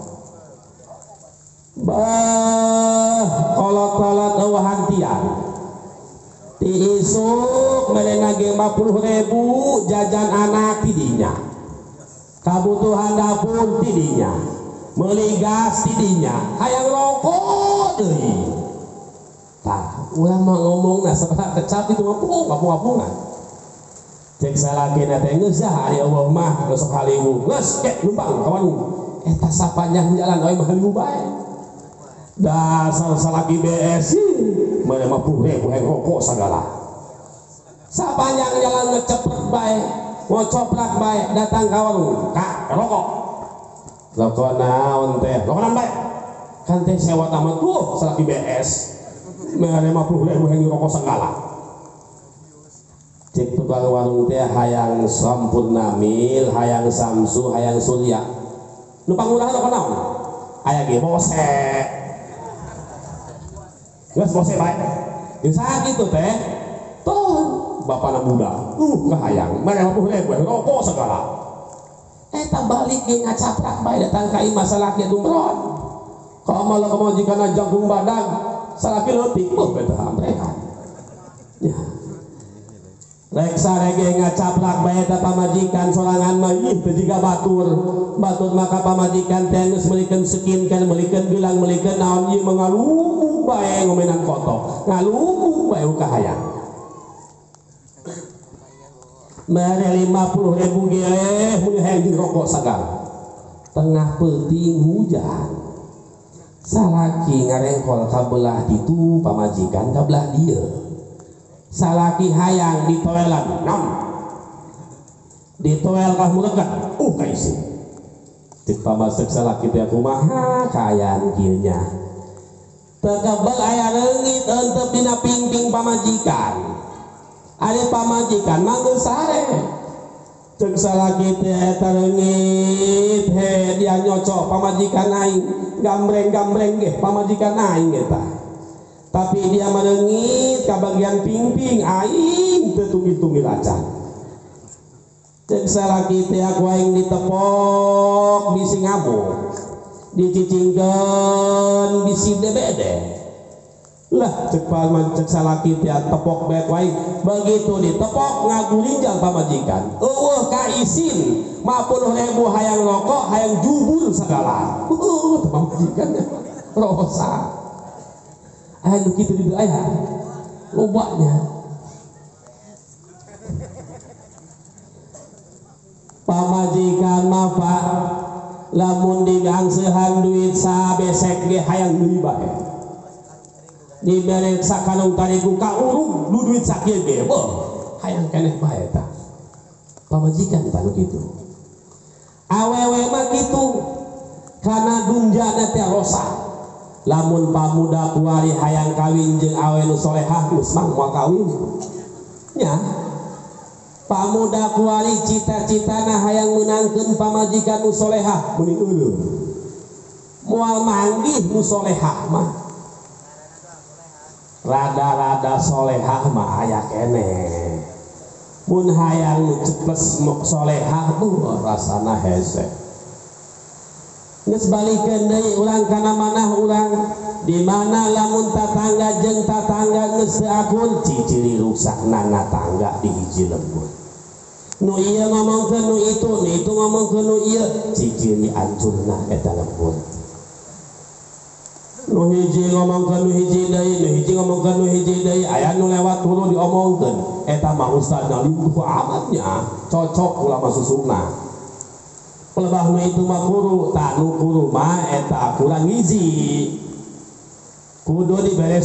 Speaker 1: bah kolot-kolot eueuh hantian ti isuk mereka ge 50.000 jajan anak tidinya kabutuhan dapur tidinya meuli gas tidinya hayang rokok deui tah ulah mah ngomongna sabaraha kecap itu ngapung-ngapungan cek salakina teh geus dah ari Allah mah geus sok haliwu geus ke numpang ka warung eta sapanjang jalan oi mah haliwu bae dasar salaki BS mere 50.000 heng rokok sagala sapanjang jalan ngeceprek bae ngocoprak bae datang ka warung kak rokok rokok naon teh rokok naon bae kan teh sewa tamat tuh salaki BS mere 50.000 yang rokok segala. Cek tukang warung teh hayang Sampurna Mil, hayang Samsu, hayang Surya. Nu pangurahan apa naon? Aya ge bose. Geus bose bae. Geus sakitu teh. Toh bapana budak. Kahayang mere 50.000 rokok segala. Eta balik ge ngacaprak bae datang ka imah salaki dumron. Ka malah kemajikan jagung badag salaki leutik beuh eta amrehan. Ya. Rek sarege ngacaprak bae eta pamajikan sorangan mah ieu teh jiga batur maka pamajikan teh geus meulikeun sekinkan meulikeun gelang meulikeun naon ieu mangalumuk bae ngomenan kotok ngalumuk bae kahayang mere 50.000 ge mun hayang rokok sagar tengah peuting hujan salaki ngarengkol kabelah ditu pamajikan kabelah dieu salaki hayang di toelan non di toel kah mulekat kaisi tik pamasek salaki teh kumaha kaayaan kieu nya tekebel aya leungit eunteup dina pingping pamajikan ari pamajikan mah geus sare ceuk salaki teh eta leungit he dia nyocok pamajikan aing gambreng-gambreng ge pamajikan aing eta tapi dia melengit ke bagian pingping aing tetunggi-tunggi lacan cek salaki teh aku aing ditepok bisi ngabuk dicicingkeun bisi debede lah cek salaki teh tepok bae aing begitu ditepok ngagulinjal pamajikan eueuh ka isin 50.000 hayang rokok hayang jubur segala pamajikan rosa anu kitu di aya lobanya pamajikan mah Pak lamun digangsehan duit sabesek ge hayang deui bae dibere sakanung tarigu ka urung nu duit sakieu ge beuh hayang keneh bae tah pamajikan tah nu kitu awewe mah kitu kana dunjana teh rosa lamun pamuda kuari hayang kawin jeung awe nu solehah geus mah moal kawin nya pamuda kuari cita-citana hayang meunangkeun pamajikan nu solehah meuning euleuh moal manggih nu solehah mah rada-rada solehah mah aya keneh mun hayang nu ceples solehah rasana hese geus balikeun deui urang kana manah urang di mana lamun tatangga jeung tatangga geus seakun ciciri rusakna tangga di hiji lembur nu ieu ngomongkeun nu itu ngomongkeun nu ieu ciciri ancurna eta lembur nu hiji ngomongkeun nu hiji deui nu hiji ngomongkeun nu hiji deui aya nu lewat hulu diomongkeun eta mah ustadna liuh amatnya cocok ulah masusuna pelebah nu itu mah guru tak nu guru mah eta kurang gizi kudu dibere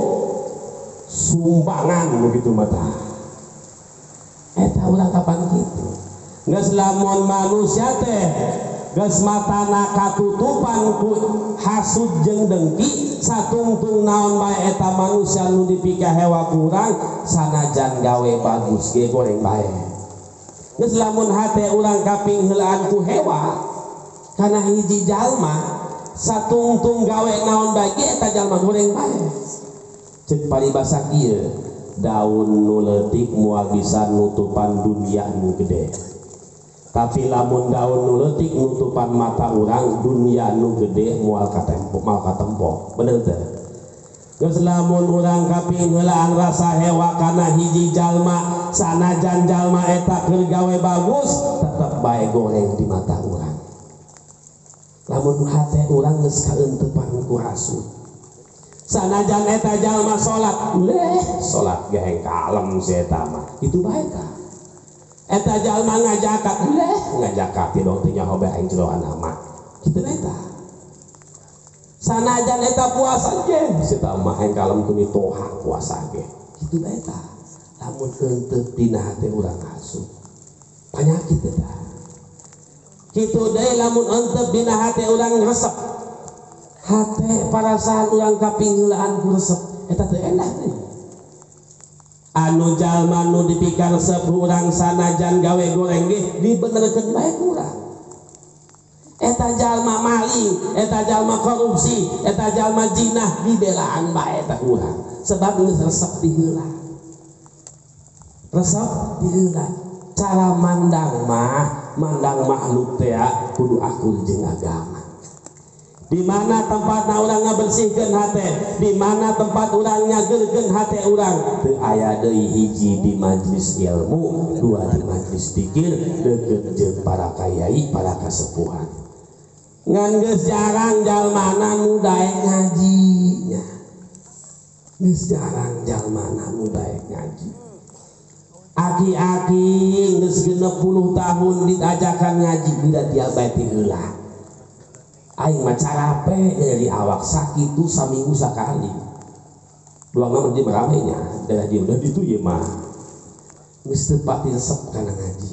Speaker 1: sumbangan begitu mata eta ulah kapan kitu geus lamun manusia teh geus matana katutupan ku hasud jeung dengki satungtung naon bae eta manusia nu dipikah hewa kurang sanajan gawe bagus ge goreng bae geus lamun hate urang kaping heulaan ku hewa kana hiji jalma satungtung gawe naon bae ge eta jalma goreng bae ceuk paribasa kieu daun nu leutik moal bisa nutupan dunia nu gede tapi lamun daun nu leutik nutupan mata urang dunia nu gede moal katempo bener teh geus lamun urang kaping heulaan rasa hewa kana hiji jalma sanajan jalma eta keur gawe bagus tetep bae goreng di mata urang lamun hate urang geus kaeuntepan ku hasud sanajan eta jalma salat salat ge kalem si eta mah kitu bae tah eta jalma ngajakat ngajakat dong teh nyaho bae aing jeroan mah kitu bae tah sanajan eta puasa ge sita mah aing kalem ku mitoha puasa ge kitu bae tah lamun eunteuk dina hate urang hasud panyakit eta kitu deui lamun eunteuk dina hate urang resep hate perasaan urang kaping heulaan ku resep eta teu endah teh. Anu jalma nu dipikar seurang sanajan gawe goreng ge dibenerkeun bae kurang. Eta jalma maling, eta jalma korupsi, eta jalma jinah dibelaan bae eta urang. Sebab geus resep di heula. Resep di heula. Cara mandang makhluk teh kudu akul jeung agama. Di mana tempatna urang ngabersihkeun hate, di mana tempat urang nyageurkeun hate urang, teu aya deui hiji di majelis ilmu, dua di majelis zikir, deukeut jeung para kayai, para kasepuhan. Ngan geus jarang jalmana nu daek ngaji nya. Geus jarang jalmana nu daek ngaji. Aki-aki geus 60 tahun diajakan ngaji bila dia bae ti heula. Aing mah carape dari awak sakit itu saminggu sekali. Dua ngamar di beramainya daerah dia udah itu ya mah. Geus teu pati resep kana ngaji.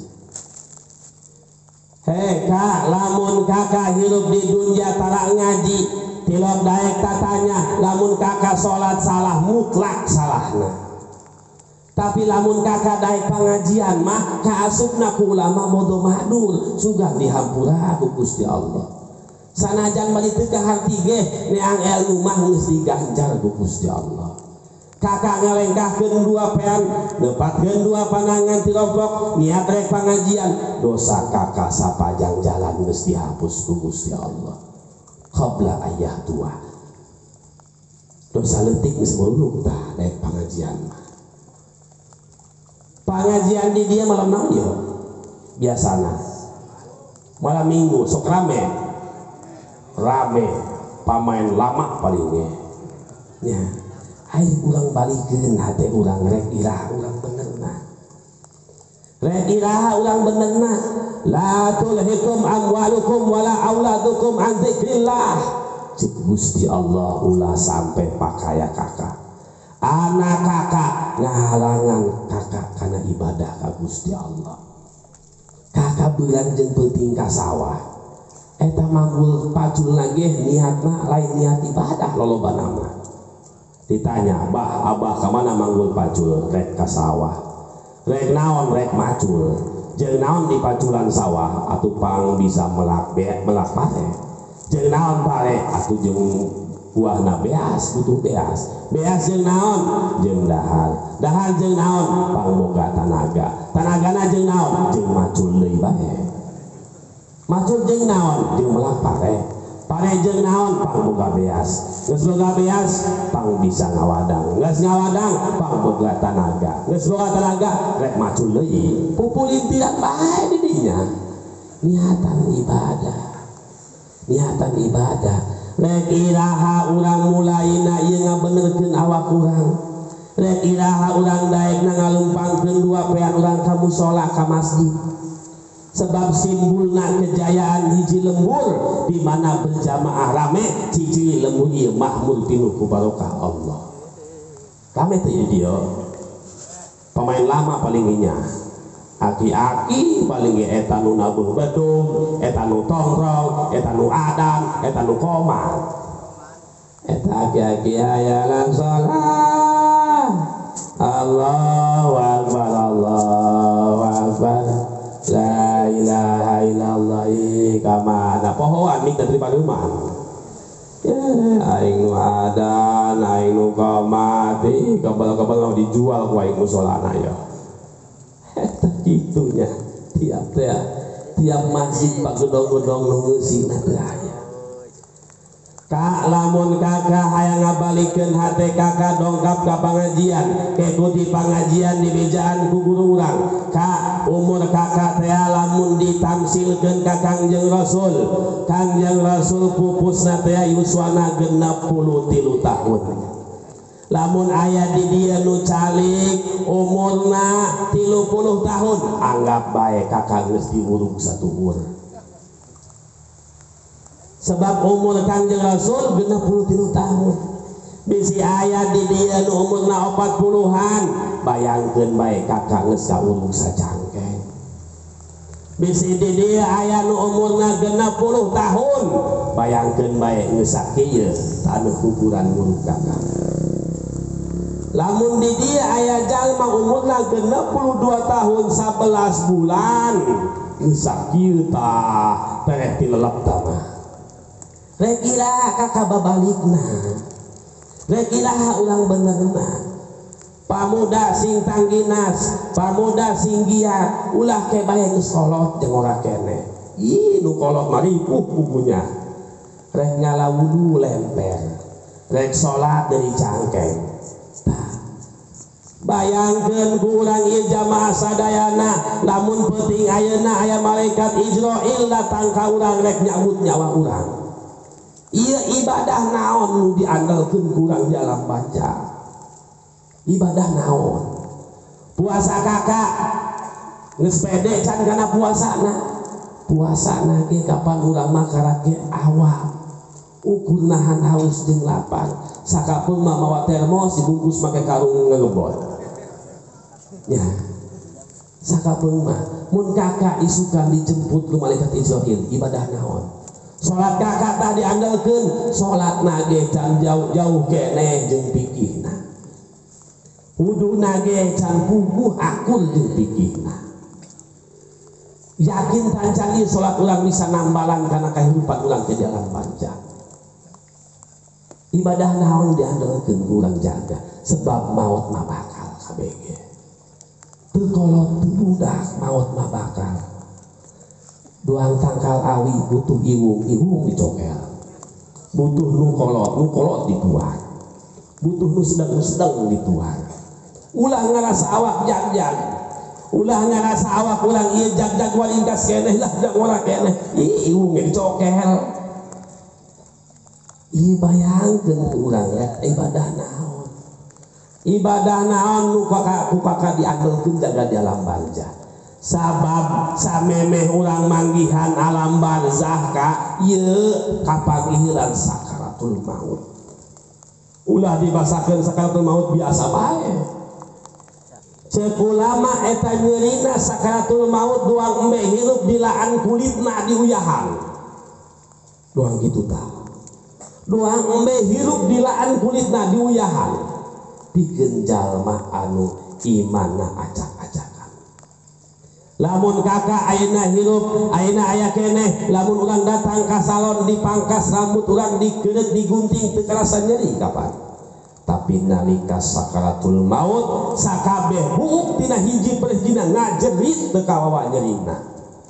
Speaker 1: Hei kak, lamun kakak hirup di dunia tara ngaji, tilok daek tatanya, lamun kakak sholat salah mutlak salahna. Tapi lamun kakak daek pengajian mah kaasupna ku ulama modo madur sugan dihampura ku Gusti Allah. Sanajan bari teu kaharti ge neang ilmu mah geus diganjar ku Gusti Allah. Kakak ngalengkahkeun dua pean, nepatkeun dua panangan ti loblok, niat rek pengajian, dosa kakak sapajang jalan geus dihapus ku Gusti Allah. Qabla ayah tua. Dosa leutik geus meulung tah daek pengajian mah. Pengajian di dia malam naon yo? Biasana. Malam Minggu sok rame. Rame pamain lama paling ge. Nya, aing urang balikeun hate urang rek iraha urang benerna. Rek iraha urang benerna. La tulhikum amwalukum wala auladukum an dzikrillah. Cik Gusti Allah ulah sampai pakaya kakak. Anak kakak ngahalangan kakak karena ibadah ka Gusti Allah. Kakak beurang jeung peuting ka sawah. Eta manggul pacul lagi niatna lain niat ibadah lolobana mah. Ditanya, abah kemana manggul pacul? Rek ka sawah. Rek naon rek macul. Jeung naon di paculan sawah atuh pang bisa melak pare. Jeung naon pare atuh jeung buahna beas butuh beas. Beas jeung naon? Jeung dahar. Dahar jeung naon? Pang boga tanaga. Tanagana jeung naon? Jeung macul deui bae. Macul jeung naon? Jeung melak pare. Pare jeung naon? Pang boga beas. Geus boga beas pang bisa ngawadang. Geus ngawadang pang boga tanaga. Geus boga tanaga rek macul deui. Pupulintiran bae di dinya. Niatan ibadah. Niatan ibadah. Rek iraha urang mulaina ieu ngabenerkeun awak urang. Rek iraha urang daekna ngalumpangkeun dua pean urang ka mushola ka masjid. Sebab simbulna kejayaan hiji lembur di mana berjamaah rame cicing lembur ieu mahmud pinuh ku barokah Allah. Rame teh dia. Pemain lama paling nya. Aki-aki paling ge eta nu nabuh bedung, eta nu tongkrong, eta nu adan, eta nu koma. Eta aki-aki hayalan salat. Allahu akbar, Allahu akbar. La ilaha illallah kamana pohoan mik dari paduman. Ya aing nu adan, aing nu koma, kabel-kabel dijual ku aing musolana ya. Eta kitunya tiap masjid pak gedong-gedong nu ngeusigna teu aya. Kak lamun kakak hayang ngabalikeun hate kakak dongkap ka pangajian, ikuti pangajian di bejaan ku guru urang. Kak umur kakak teh lamun ditamsilkeun ka Kangjeng Rasul. Kangjeng Rasul pupusna teh yuswana 63 tahun. Lamun aya di dia nu calik umurna 30 tahun, anggap bae kakak geus diurung satuur. Sebab umur Kangjeng Rasul 63 tahun. Bisi aya di dia nu umurna 40-an, bayangkeun bae kakak geus kaurung sajangkeng. Bisi di dia aya nu umurna 60 tahun, bayangkeun bae geus sakieu taneuh ukuran guru kakak. lamun di dia aya jalma umurna 62 tahun 11 bulan geus sakieu tah tereh tilelep tah mah rek iraha kakak babalikna rek iraha ulang benerna pamuda sing tangginas pamuda sing giat ulah ke bae geus kolot jeung ora kene ih nu kolot mah ripuh kubunya rek ngala wudu lemper rek salat dari cangkeng bayangkeun kurang ieu jamaah sadayana lamun penting ayeuna aya malaikat Israil datang ka urang rek nyabut nyawa urang ieu ibadah naon nu diandelkeun kurang di alam baca ibadah naon puasa kakak geus pede can kana puasana ge kapan urang mah karake awam ukur nahan haus jeung lapar sakapun mah mawa termos dibungkus make karung ngegebot ya sakapun mah mun kakak isukan dijemput ku malaikat Israil ibadah naon salat kakak tah diandelkeun salatna ge can jauh-jauh keneh jeung pikihna wuduna ge can puguh akul jeung pikihna yakin tancan ieu salat urang bisa nambalan kana kahirupan urang ke dalam panca ibadah naon diandelkeun urang jaga sebab maut mah bakal kabeh teu kolot teu budak maut mah bakal doang tangkal awi butuh iwung dicokel butuh nu kolot dituar butuh nu sedang dituar ulah ngarasa awak jag ulah ngarasa awak ulang ieu jag walingkas keneh lah da ora keneh iwung dicokel ieu bayangkeun urang rek ibadah naon nu kakak diandelkeun jaga di alam barzah sabab samemeh urang manggihan alam barzah ka ieu kapagihiran sakaratul maut ulah dibasakeun sakaratul maut biasa bae ceuk ulama eta nyeurina sakaratul maut doang embe hirup di laan kulitna diuyahan doang kitu tah doang embe hirup di laan kulitna diuyahan pikeun jalma anu imanna acak-acakan lamun kakak ayeuna hirup ayeuna aya keneh lamun urang datang ka salon dipangkas rambut urang dikeureup digunting teu karasa nyeri kapan tapi nalika sakaratul maut sakabeh buuk tina hiji perhijina ngajerit teu kawawa nyerina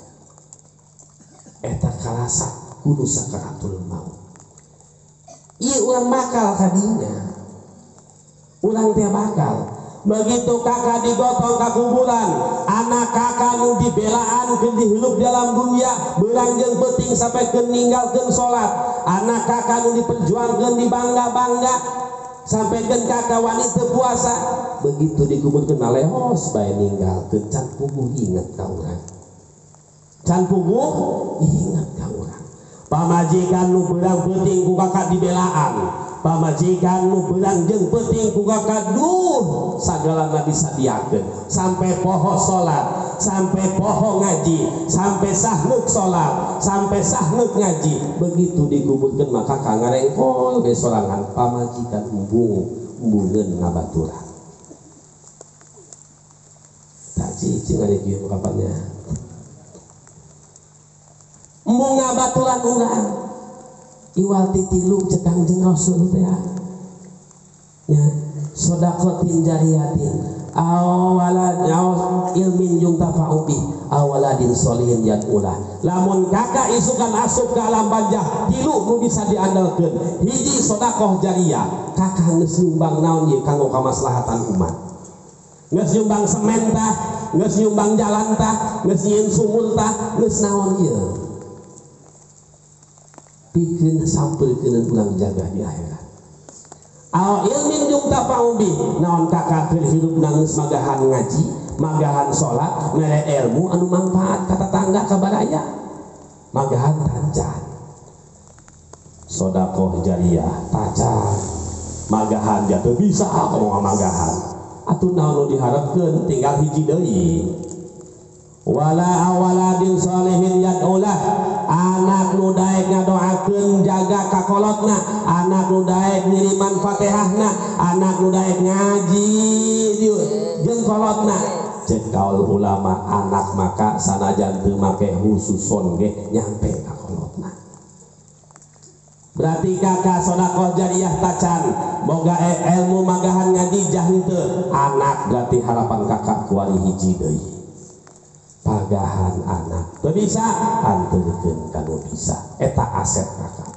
Speaker 1: eta karasa kudu sakaratul maut ieu urang bakal kadinya urang teh bakal begitu kakak digotong ka kuburan anak kakak nu dibelaankeun dihirup dalam dunia beurang jeung peuting sampai keun ninggalkeun salat anak kakak nu diperjuangkeun dibangga-bangga sampai keun kakak wanita puasa begitu dikuburkeun naleos bae ninggalkeun can puguh inget ka urang can puguh inget ka urang pamajikan nu beurang peuting ku kakak dibelaan pamajikan nu beurang jeung peuting ku kakak duh sagalana disadiakeun sampai poho salat sampai poho ngaji sampai sahneuk salat sampai sahneuk ngaji begitu dikuburkeun maka kakak ngarengkol ge sorangan pamajikan embungeun ngabaturan tah cicing ari kieu kapannya embung ngabaturan urang iwal titilu cekang jeung Rasul teh ya sedaqatin jariyatin awalad ilmin yuntafa'u bih awaladin sholihin yad'ulah lamun kakak isukan asup ke alam barzah tilu nu bisa diandalkeun hiji sedekah jariyah kakak geus nyumbang naon ieu kanggo kamaslahatan umat geus nyumbang semen tah geus nyumbang jalan tah geus nyieun sumur tah geus naon ieu pikeun sampeukeun ulang jaga di akhirat ilmin yuntafa'u bih naon kakak keur hirup nangis magahan ngaji magahan salat mere ilmu anu manfaat ka tetangga ka baraya magahan tancan sedekah jariyah tacan magahan jatuh bisa ngomong magahan atuh naon nu diharapkeun tinggal hiji deui wala awaladin sholihin yad'ulah anak nu daek ngadoakeun usahakeun jaga kakolotna, anak nu daek ngiriman Fatihahna, anak nu daek ngaji jeung kolotna. Cek kaul ulama anak maka sanajan teu make khususon ge nyampe ka kolotna. Berarti kakak sedekah jariyah tacan boga ilmu magahan ngadijah henteu anak berarti harapan kakak kuali hiji deui. Pagahan anak teu bisa anteurkeun kanu bisa eta aset kakak.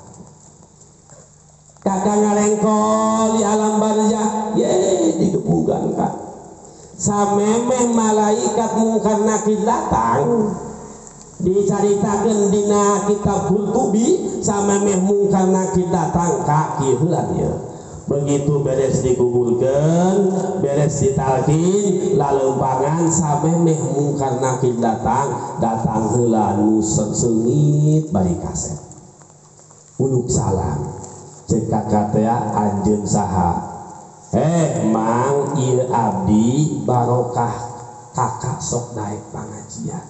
Speaker 1: Kakak ngalengkol di alam barzah ye digebugan kak. Samemeh malaikat mungkar nakir datang dicaritakeun dina kitab Qurtubi samemeh mungkar nakir datang ka kieu ya. Begitu beres dikuburkeun, beres ditalkin, lalempangan samemeh mungkar nakir datang heula nu seungit bari kasep. Uluk salam. Cek kakak teh anjeun saha? Mang ieu abdi barokah kakak sok daek pangajian.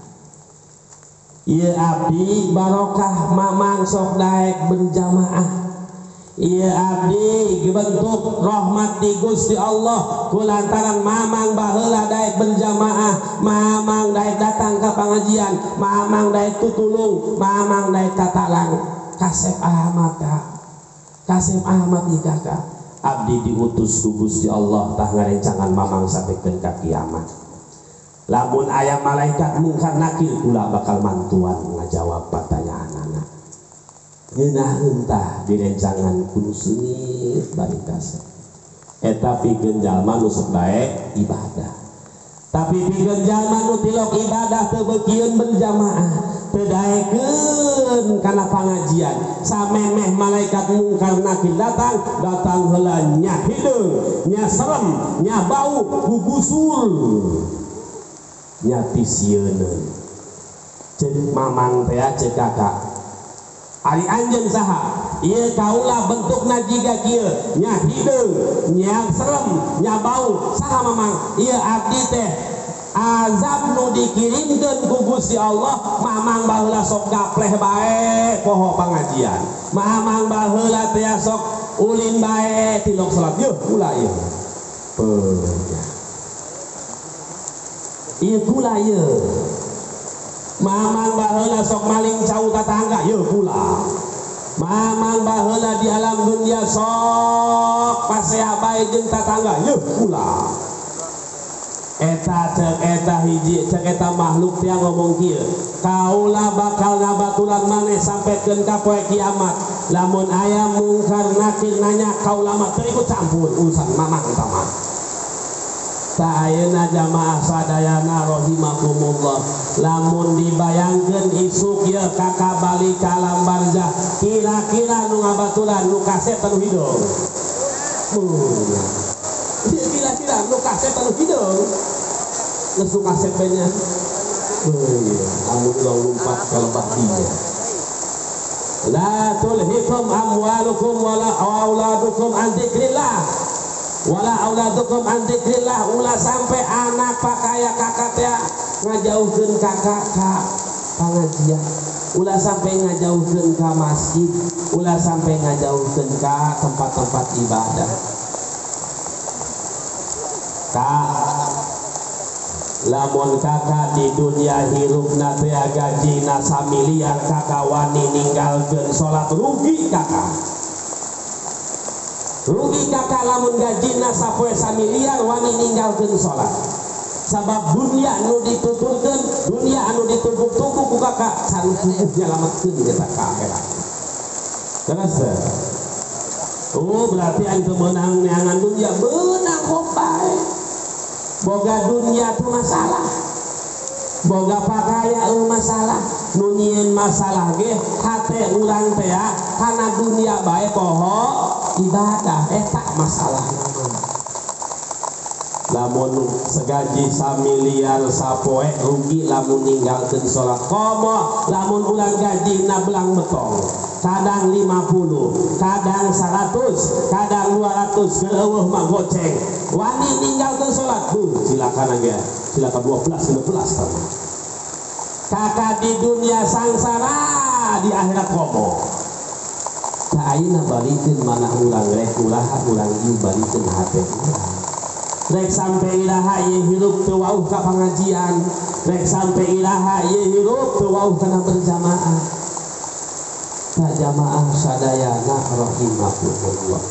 Speaker 1: Ieu abdi barokah mamang sok daek berjamaah. Ieu abdi bentuk rahmat di Gusti Allah kulantaran mamang baheula daek berjamaah, mamang daek datang ka pangajian, mamang daek tutulung, mamang daek tatalang. Kasep Ahmad ka. Kasep Ahmad ieu kakak. Abdi diutus ku Gusti Allah tah ngarencangan mamang sampikeun ka kiamat. Lamun aya malaikat mungkar nakir kula bakal mantuan ngajawab pertanyaanana. Ngeunaheun tah direncangan kudu seungit bari kasep. Eta pikeun jalma nu sok daek ibadah. Tapi pikeun jalma nu tilok ibadah teu beukieun berjamaah. Tedaekeun kana pangajian samemeh malaikat mungkar nakir datang heula nya hideung nya serem nya bau gugusul nya tisieun. Cek mamang teh cek kakak ari anjeun saha ieu kaula bentukna jiga kieu nya hideung nya serem nya bau saha mamang ieu abdi teh azab nu dikirimkeun ku Gusti Allah. Mamang baheula sok gapleh bae poho pangajian, mamang baheula teh sok ulin bae tilok salat yeuh kula ieu ieu kula ieu mamang baheula sok maling cau tatangga yeuh kula mamang baheula di alam dunia sok pasea bae jeung tatangga yeuh kula. Eta cek eta hiji cek eta makhluk tiang ngomong kieu kaula bakal ngabaturan maneh sampekeun ka poe kiamat. Lamun aya mungkar nakir nanya kaula mah teu ikut campur urusan mamang eta mah. Ta ayeuna jamaah sadayana rahimakumullah lamun dibayangkeun isuk ieu kakak balik ka alam barzah kira-kira nu ngabaturan nu kasep anu hideung. Kira-kira nu kasep anu hideung lesu kasepnya amun lompat kalau baktinya la tulhikum amwalukum wala auladukum an dzikrillah wala auladukum an dzikrillah. Ulah sampai anak pakaya kakak teh ngajauhkeun kakak ka pangajian, ulah sampai ngajauhkeun ka masjid, ulah sampai ngajauhkeun ka tempat-tempat ibadah. Lamun kakak di dunia hirupna teh gajina samiliar kakak wani ninggalkeun salat rugi kakak. Rugi kakak lamun gajina sapoe samiliar wani ninggalkeun salat. Sabab dunia anu ditutulkeun, dunia anu ditumpuk-tumpuk ku kakak can tubuhnya lamatkeun eta ka akhirat. Terus berarti anu meunang neangan dunia beunang hopay. Boga dunia tu masalah, boga pakaya masalah, nunyian masalah ge hate urang teh kana dunia bae poho ibadah eta masalah. Lamun segaji samiliar sapoe rugi lamun ninggalkeun salat komo lamun urang gajina belang betong kadang 50 kadang 100 kadang 200 geuleuh mah goceng wani ninggalkeun salat silakan aja silakan 12 tahun kakak di dunia sangsara di akhirat komo ayeuna balikeun mana ulang rek ulaha ulang ieu balikeun hate rek sampe iraha ieu hirup teu wauh ka pangajian rek sampe iraha ieu hirup teu wauh kana berjamaah ta jamaah sadayana rahimakumullah.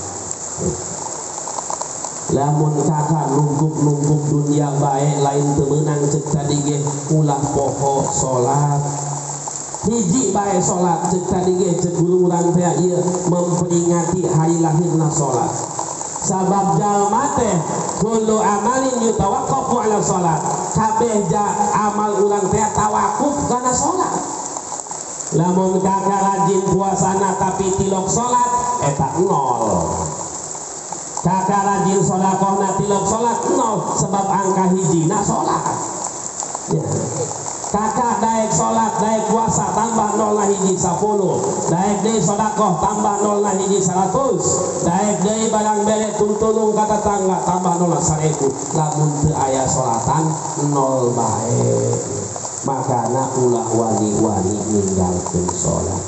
Speaker 1: Lamun kakak nungkuk dunia baik lain temenang cek tadi ge ulah poho sholat hiji baik sholat cek tadi ge cek guru urang teh ieu memperingati hari lahirna sholat sabab jalma teh kullu amalin yutawaqqafu ala sholat kabeh amal urang teh tawakuf kana sholat. Lamun kakak rajin puasana tapi tilok sholat eta nol. Kakak rajin sodakoh tilok sholat nol sebab angka hijina sholat ya. Kakak daek sholat daek puasa tambah nol na hiji 10 daek deui sodakoh tambah nol na hiji 100 daek deui barang bere tuntulung ka tetangga tambah nol na 1000 lamun teu aya sholatan nol bae makana ulah wani-wani ninggalkeun sholat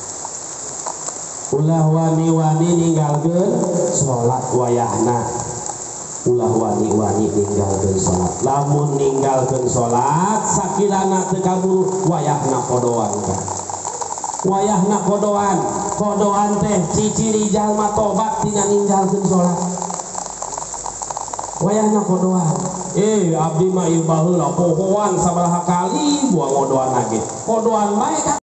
Speaker 1: ulah wani-wani ninggalkeun sholat wayahna ulah wani-wani ninggalkeun sholat lamun ninggalkeun sholat sakirana teu kabur wayahna kodoan kan wayahna kodoan teh ciciri jalma tobat tina ninggalkeun sholat wayahna kodoan abdi mah ieu baheula pohoan sabaraha kali buang kodoan lagi kodoan bae